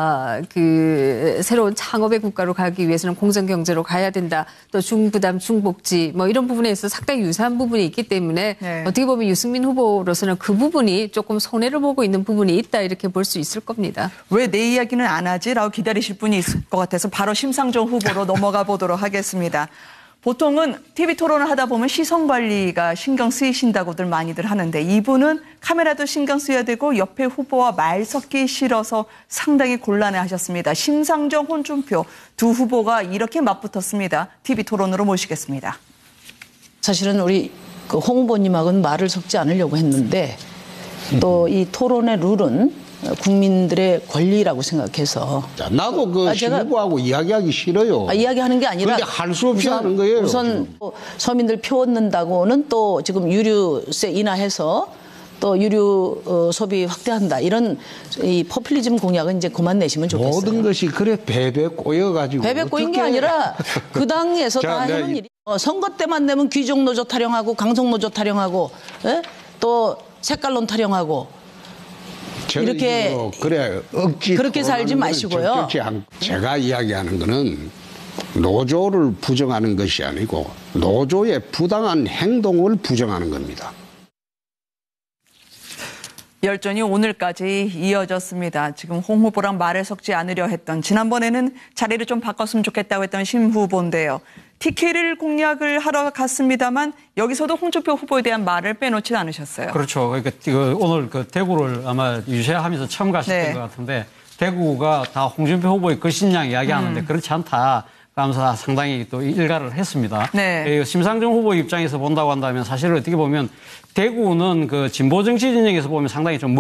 그 새로운 창업의 국가로 가기 위해서는 공정 경제로 가야 된다. 또 중부담, 중복지 뭐 이런 부분에 있어서 상당히 유사한 부분이 있기 때문에 네. 어떻게 보면 유승민 후보로서는 그 부분이 조금 손해를 보고 있는 부분이 있다 이렇게 볼 수 있을 겁니다. 왜 내 이야기는 안 하지라고 기다리실 분이 있을 것 같아서 바로 심상정 후보로 넘어가 보도록 하겠습니다. 보통은 TV 토론을 하다 보면 시선 관리가 신경 쓰이신다고들 많이들 하는데 이분은 카메라도 신경 쓰여야 되고 옆에 후보와 말 섞기 싫어서 상당히 곤란해하셨습니다. 심상정, 홍준표 두 후보가 이렇게 맞붙었습니다. TV 토론으로 모시겠습니다. 사실은 우리 홍 후보님하고는 말을 섞지 않으려고 했는데 또 이 토론의 룰은 국민들의 권리라고 생각해서 나도 그 후보하고 이야기하기 싫어요. 이야기하는 게 아니라 근데 할 수 없이 하는 거예요. 우선 서민들 표 얻는다고는 또 지금 유류세 인하해서 또 유류 소비 확대한다 이런 이 포퓰리즘 공약은 이제 그만 내시면 좋겠어요. 모든 것이 그래 베베 꼬여가지고 베베 꼬인 게 아니라 그 당에서 다 해놓은 일이 선거 때만 되면 귀족노조 타령하고 강성노조 타령하고 또 색깔론 타령하고 이렇게 그래 억지 그렇게 살지 마시고요. 제가 이야기하는 거는 노조를 부정하는 것이 아니고 노조의 부당한 행동을 부정하는 겁니다. 열전이 오늘까지 이어졌습니다. 지금 홍 후보랑 말을 섞지 않으려 했던 지난번에는 자리를 좀 바꿨으면 좋겠다고 했던 심 후보인데요. TK를 공략을 하러 갔습니다만 여기서도 홍준표 후보에 대한 말을 빼놓지 않으셨어요. 그렇죠. 그러니까 오늘 그 대구를 아마 유세하면서 처음 가셨던 것 같은데 대구가 다 홍준표 후보의 것이냐 이야기하는데 그렇지 않다. 하면서 상당히 또 일가를 했습니다. 네. 심상정 후보 입장에서 본다고 한다면 사실 어떻게 보면 대구는 그 진보 정치 진영에서 보면 상당히 좀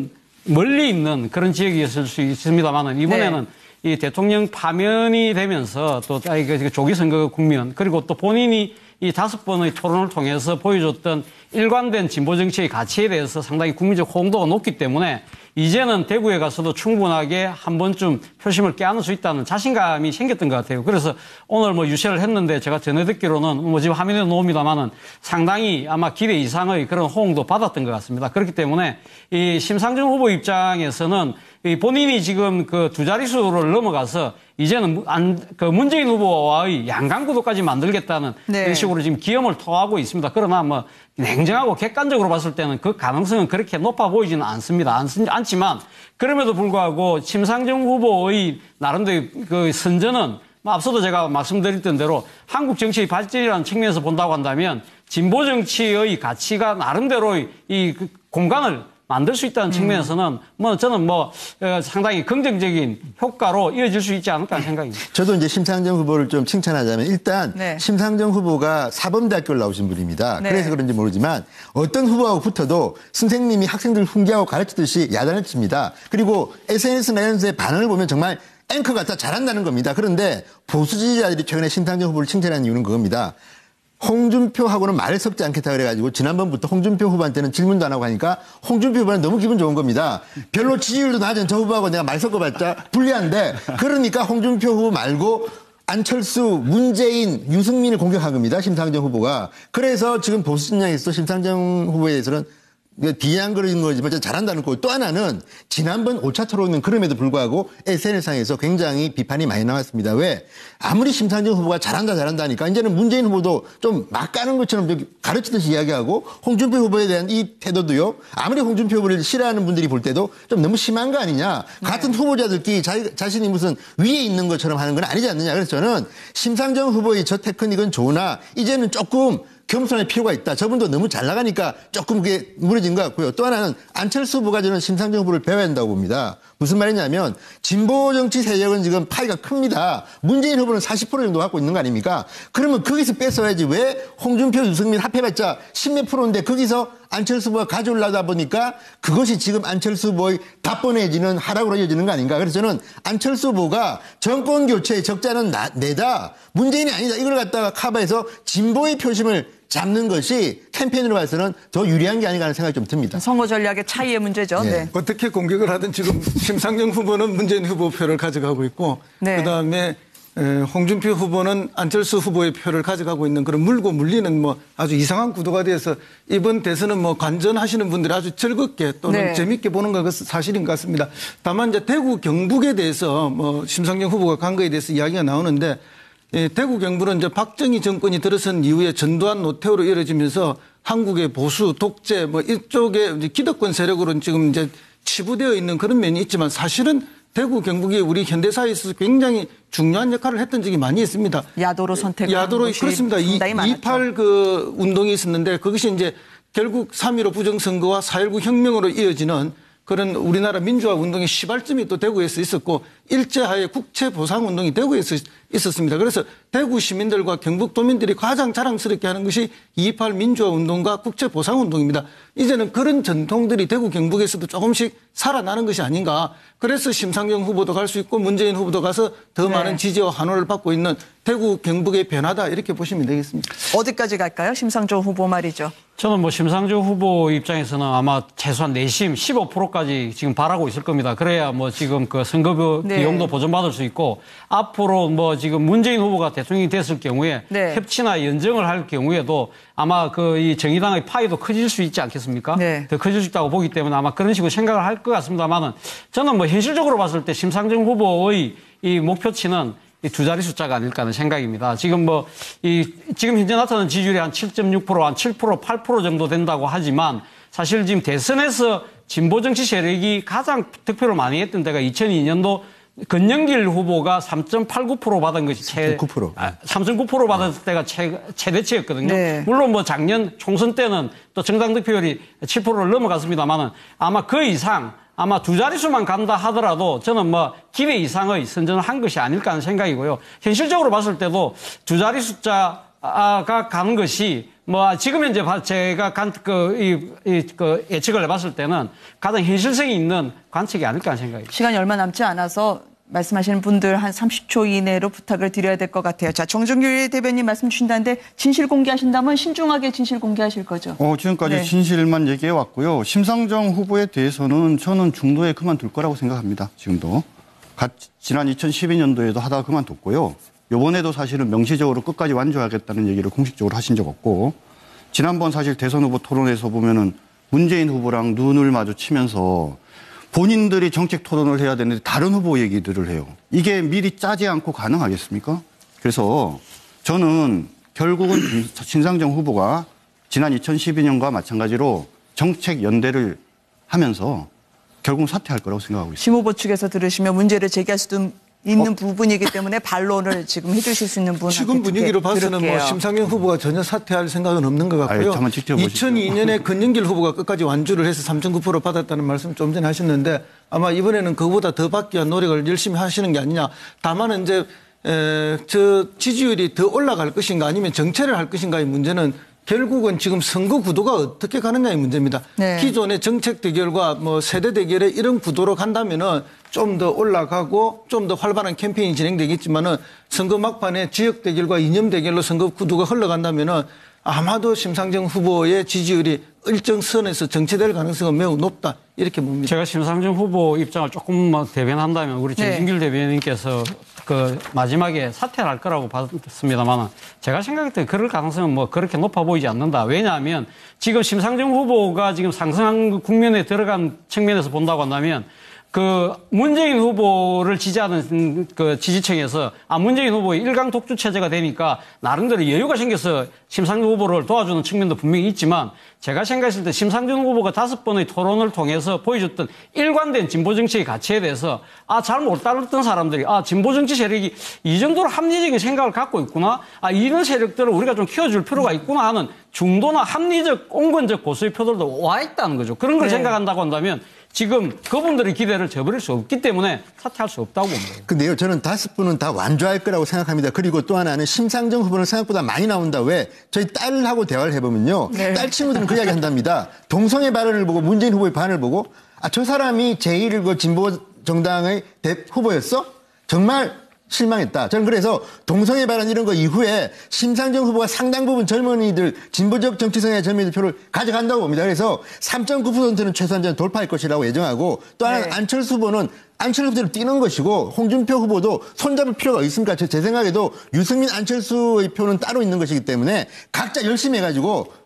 멀리 있는 그런 지역이었을 수 있습니다만은 이번에는 이 대통령 파면이 되면서 또 조기 선거 국면 그리고 또 본인이 이 5번의 토론을 통해서 보여줬던 일관된 진보 정치의 가치에 대해서 상당히 국민적 호응도가 높기 때문에 이제는 대구에 가서도 충분하게 한 번쯤 표심을 깨안을 수 있다는 자신감이 생겼던 것 같아요. 그래서 오늘 뭐 유세를 했는데 제가 전해 듣기로는 뭐 지금 화면에 놓습니다만은 상당히 아마 기대 이상의 그런 호응도 받았던 것 같습니다. 그렇기 때문에 이 심상정 후보 입장에서는 이 본인이 지금 그 두 자릿수를 넘어가서 이제는 그 문재인 후보와의 양강구도까지 만들겠다는 이런 식으로 지금 기염을 토하고 있습니다. 그러나 뭐 냉정하고 객관적으로 봤을 때는 그 가능성은 그렇게 높아 보이지는 않습니다. 않지만 그럼에도 불구하고 심상정 후보의 나름대로 그 선전은 앞서도 제가 말씀드렸던 대로 한국 정치의 발전이라는 측면에서 본다고 한다면 진보 정치의 가치가 나름대로의 이 공간을 만들 수 있다는 측면에서는 뭐 저는 뭐 상당히 긍정적인 효과로 이어질 수 있지 않을까 하는 생각입니다. 저도 이제 심상정 후보를 좀 칭찬하자면 일단 심상정 후보가 사범대학교를 나오신 분입니다. 그래서 그런지 모르지만 어떤 후보하고 붙어도 선생님이 학생들 훈계하고 가르치듯이 야단을 칩니다. 그리고 SNS나 이런 데서의 반응을 보면 정말 앵커 같아 잘한다는 겁니다. 그런데 보수 지지자들이 최근에 심상정 후보를 칭찬하는 이유는 그겁니다. 홍준표하고는 말을 섞지 않겠다 그래가지고 지난번부터 홍준표 후보한테는 질문도 안 하고 하니까 홍준표 후보는 너무 기분 좋은 겁니다. 별로 지지율도 낮은 저 후보하고 내가 말 섞어봤자 불리한데 그러니까 홍준표 후보 말고 안철수, 문재인, 유승민을 공격한 겁니다. 심상정 후보가. 그래서 지금 보수 진영에서 심상정 후보에 대해서는 비아냥거리는 거지만 잘한다는 거고 또 하나는 지난번 5차 토론은 그럼에도 불구하고 SNS상에서 굉장히 비판이 많이 나왔습니다. 왜? 아무리 심상정 후보가 잘한다 하니까 이제는 문재인 후보도 좀 막 까는 것처럼 가르치듯이 이야기하고 홍준표 후보에 대한 이 태도도요. 아무리 홍준표 후보를 싫어하는 분들이 볼 때도 좀 너무 심한 거 아니냐. 같은 후보자들끼리 자신이 무슨 위에 있는 것처럼 하는 건 아니지 않느냐. 그래서 저는 심상정 후보의 저 테크닉은 좋으나 이제는 조금 겸손할 필요가 있다. 저분도 너무 잘 나가니까 조금 그게 무너진 것 같고요. 또 하나는 안철수 후보가 저는 심상정 후보를 배워야 한다고 봅니다. 무슨 말이냐면 진보 정치 세력은 지금 파이가 큽니다. 문재인 후보는 40% 정도 갖고 있는 거 아닙니까? 그러면 거기서 뺏어야지 왜 홍준표, 유승민 합해봤자 10몇 프로인데 거기서 안철수 후보가 가져오려다 보니까 그것이 지금 안철수 후보의 다뻔해지는 하락으로 이어지는 거 아닌가. 그래서 저는 안철수 후보가 정권 교체의 적자는 내다. 문재인이 아니다. 이걸 갖다가 커버해서 진보의 표심을 잡는 것이 캠페인으로 봐서는 더 유리한 게 아닌가 하는 생각이 좀 듭니다. 선거 전략의 차이의 문제죠. 네. 어떻게 공격을 하든 지금 심상정 후보는 문재인 후보 표를 가져가고 있고 그다음에 홍준표 후보는 안철수 후보의 표를 가져가고 있는 그런 물고 물리는 뭐 아주 이상한 구도가 돼서 이번 대선은 뭐 관전하시는 분들이 아주 즐겁게 또는 재밌게 보는 것은 사실인 것 같습니다. 다만 이제 대구 경북에 대해서 뭐 심상정 후보가 간 거에 대해서 이야기가 나오는데 대구 경북은 이제 박정희 정권이 들어선 이후에 전두환 노태우로 이어지면서 한국의 보수, 독재 뭐 이쪽에 이제 기득권 세력으로 지금 이제 치부되어 있는 그런 면이 있지만 사실은 대구 경북이 우리 현대사에 있어서 굉장히 중요한 역할을 했던 적이 많이 있습니다. 야도로 선택한 야도로 곳이 그렇습니다. 상당히 많았죠. 28 그 운동이 있었는데 그것이 이제 결국 3.15 부정선거와 4.19 혁명으로 이어지는 그런 우리나라 민주화 운동의 시발점이 또 대구에서 있었고 일제하에 국채보상운동이 대구에서 있었습니다. 그래서 대구 시민들과 경북도민들이 가장 자랑스럽게 하는 것이 2.28 민주화 운동과 국채보상운동입니다. 이제는 그런 전통들이 대구 경북에서도 조금씩 살아나는 것이 아닌가. 그래서 심상정 후보도 갈 수 있고 문재인 후보도 가서 더 많은 지지와 환호를 받고 있는 대구 경북의 변화다 이렇게 보시면 되겠습니다. 어디까지 갈까요? 심상정 후보 말이죠. 저는 뭐 심상정 후보 입장에서는 아마 최소한 내심 15%까지 지금 바라고 있을 겁니다. 그래야 뭐 지금 그 선거 비용도 보전받을 수 있고 앞으로 뭐 지금 문재인 후보가 대통령이 됐을 경우에 협치나 연정을 할 경우에도 아마 그 이 정의당의 파이도 커질 수 있지 않겠습니까? 더 커질 수 있다고 보기 때문에 아마 그런 식으로 생각을 할 것 같습니다만은 저는 뭐 현실적으로 봤을 때 심상정 후보의 이 목표치는 이 두 자리 숫자가 아닐까 하는 생각입니다. 지금 지금 현재 나타나는 지지율이 한 7.6%, 한 7%, 8% 정도 된다고 하지만 사실 지금 대선에서 진보 정치 세력이 가장 득표를 많이 했던 때가 2002년도 권영길 후보가 3.89% 받은 것이 3.9% 받았을 때가 최대치였거든요. 물론 뭐 작년 총선 때는 또 정당 득표율이 7%를 넘어갔습니다만은 아마 그 이상 아마 두 자릿수만 간다 하더라도 저는 뭐 기대 이상의 선전을 한 것이 아닐까 하는 생각이고요. 현실적으로 봤을 때도 두 자리 숫자가 가는 것이 뭐 지금 현재 제가 예측을 해봤을 때는 가장 현실성이 있는 관측이 아닐까 하는 생각입니다. 시간이 얼마 남지 않아서 말씀하시는 분들 한 30초 이내로 부탁을 드려야 될 것 같아요. 자, 정준길 대변인 말씀 주신다는데 진실 공개하신다면 신중하게 진실 공개하실 거죠? 지금까지 진실만 얘기해 왔고요. 심상정 후보에 대해서는 저는 중도에 그만둘 거라고 생각합니다. 지금도. 지난 2012년도에도 하다가 그만뒀고요. 이번에도 사실은 명시적으로 끝까지 완주하겠다는 얘기를 공식적으로 하신 적 없고 지난번 사실 대선 후보 토론에서 보면은 문재인 후보랑 눈을 마주치면서 본인들이 정책 토론을 해야 되는데 다른 후보 얘기들을 해요. 이게 미리 짜지 않고 가능하겠습니까? 그래서 저는 결국은 심상정 후보가 지난 2012년과 마찬가지로 정책 연대를 하면서 결국 사퇴할 거라고 생각하고 있습니다. 심 후보 측에서 들으시면 문제를 제기할 수도 있는 부분이기 때문에 반론을 지금 해주실 수 있는 분한테 지금 분위기로 봐서는 뭐 심상정 후보가 전혀 사퇴할 생각은 없는 것 같고요. 2002년에 권영길 후보가 끝까지 완주를 해서 3.9% 받았다는 말씀 좀 전에 하셨는데 아마 이번에는 그보다 더 받기 위한 노력을 열심히 하시는 게 아니냐. 다만 이제 저 지지율이 더 올라갈 것인가 아니면 정체를 할 것인가의 문제는 결국은 지금 선거 구도가 어떻게 가느냐의 문제입니다. 기존의 정책 대결과 뭐 세대 대결의 이런 구도로 간다면은 좀 더 올라가고 좀 더 활발한 캠페인이 진행되겠지만은 선거 막판에 지역 대결과 이념 대결로 선거 구도가 흘러간다면은 아마도 심상정 후보의 지지율이 일정 선에서 정체될 가능성은 매우 높다 이렇게 봅니다. 제가 심상정 후보 입장을 조금 대변한다면 우리 정준길 대변인께서 그 마지막에 사퇴를 할 거라고 봤습니다만 제가 생각할 때 그럴 가능성은 뭐 그렇게 높아 보이지 않는다. 왜냐하면 지금 심상정 후보가 지금 상승한 국면에 들어간 측면에서 본다고 한다면 그 문재인 후보를 지지하는 그 지지층에서 문재인 후보의 일강 독주 체제가 되니까 나름대로 여유가 생겨서 심상정 후보를 도와주는 측면도 분명히 있지만 제가 생각했을 때 심상정 후보가 5번의 토론을 통해서 보여줬던 일관된 진보 정치의 가치에 대해서 잘 못 따랐던 사람들이 진보 정치 세력이 이 정도로 합리적인 생각을 갖고 있구나. 이런 세력들을 우리가 좀 키워줄 필요가 있구나 하는 중도나 합리적 온건적 고수의 표들도 와 있다는 거죠. 그런 걸 생각한다고 한다면 지금 그분들의 기대를 저버릴 수 없기 때문에 사퇴할 수 없다고 봅니다. 근데요, 저는 5분은 다 완주할 거라고 생각합니다. 그리고 또 하나는 심상정 후보는 생각보다 많이 나온다. 왜? 저희 딸하고 대화를 해보면요. 딸 친구들은 그 이야기 한답니다. 동성애 발언을 보고 문재인 후보의 반응을 보고 저 사람이 제1그 진보 정당의 후보였어? 정말 실망했다. 저는 그래서 동성애 발언 이런 거 이후에 심상정 후보가 상당 부분 젊은이들 진보적 정치 성향의 젊은이들 표를 가져간다고 봅니다. 그래서 3.9%는 최소한 저는 돌파할 것이라고 예정하고 또 하나는 안철수 후보는 안철수 후보대로 뛰는 것이고 홍준표 후보도 손잡을 필요가 있습니까? 제 생각에도 유승민 안철수의 표는 따로 있는 것이기 때문에 각자 열심히 해가지고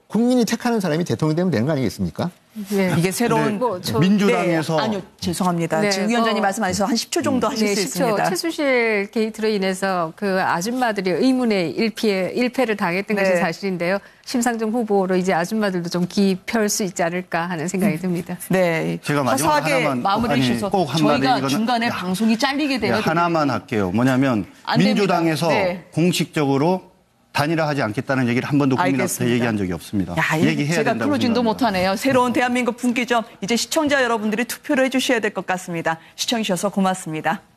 국민이 택하는 사람이 대통령 되면 되는 거 아니겠습니까? 네. 이게 새로운 민주당에서 네. 아니요 죄송합니다. 네, 지금 위원장님 말씀하셔서 한 10초 정도 하실 수 10초 있습니다. 최순실 게이트로 인해서 그 아줌마들이 의문의 일패를 당했던 것이 사실인데요. 심상정 후보로 이제 아줌마들도 좀 기펼 수 있지 않을까 하는 생각이 듭니다. 네, 제가 마지막으로 화사하게 하나만 마무리 주셔서 꼭 한마디 저희가 이거는 중간에 방송이 잘리게 되거든요. 하나만 할게요. 뭐냐면 안 됩니다. 민주당에서 네. 공식적으로 단일화하지 않겠다는 얘기를 한 번도 국민 앞에서 알겠습니다. 얘기한 적이 없습니다. 야, 얘기해야 제가 된다고 클로징도 생각합니다. 못하네요. 새로운 대한민국 분기점 이제 시청자 여러분들이 투표를 해주셔야 될 것 같습니다. 시청해 주셔서 고맙습니다.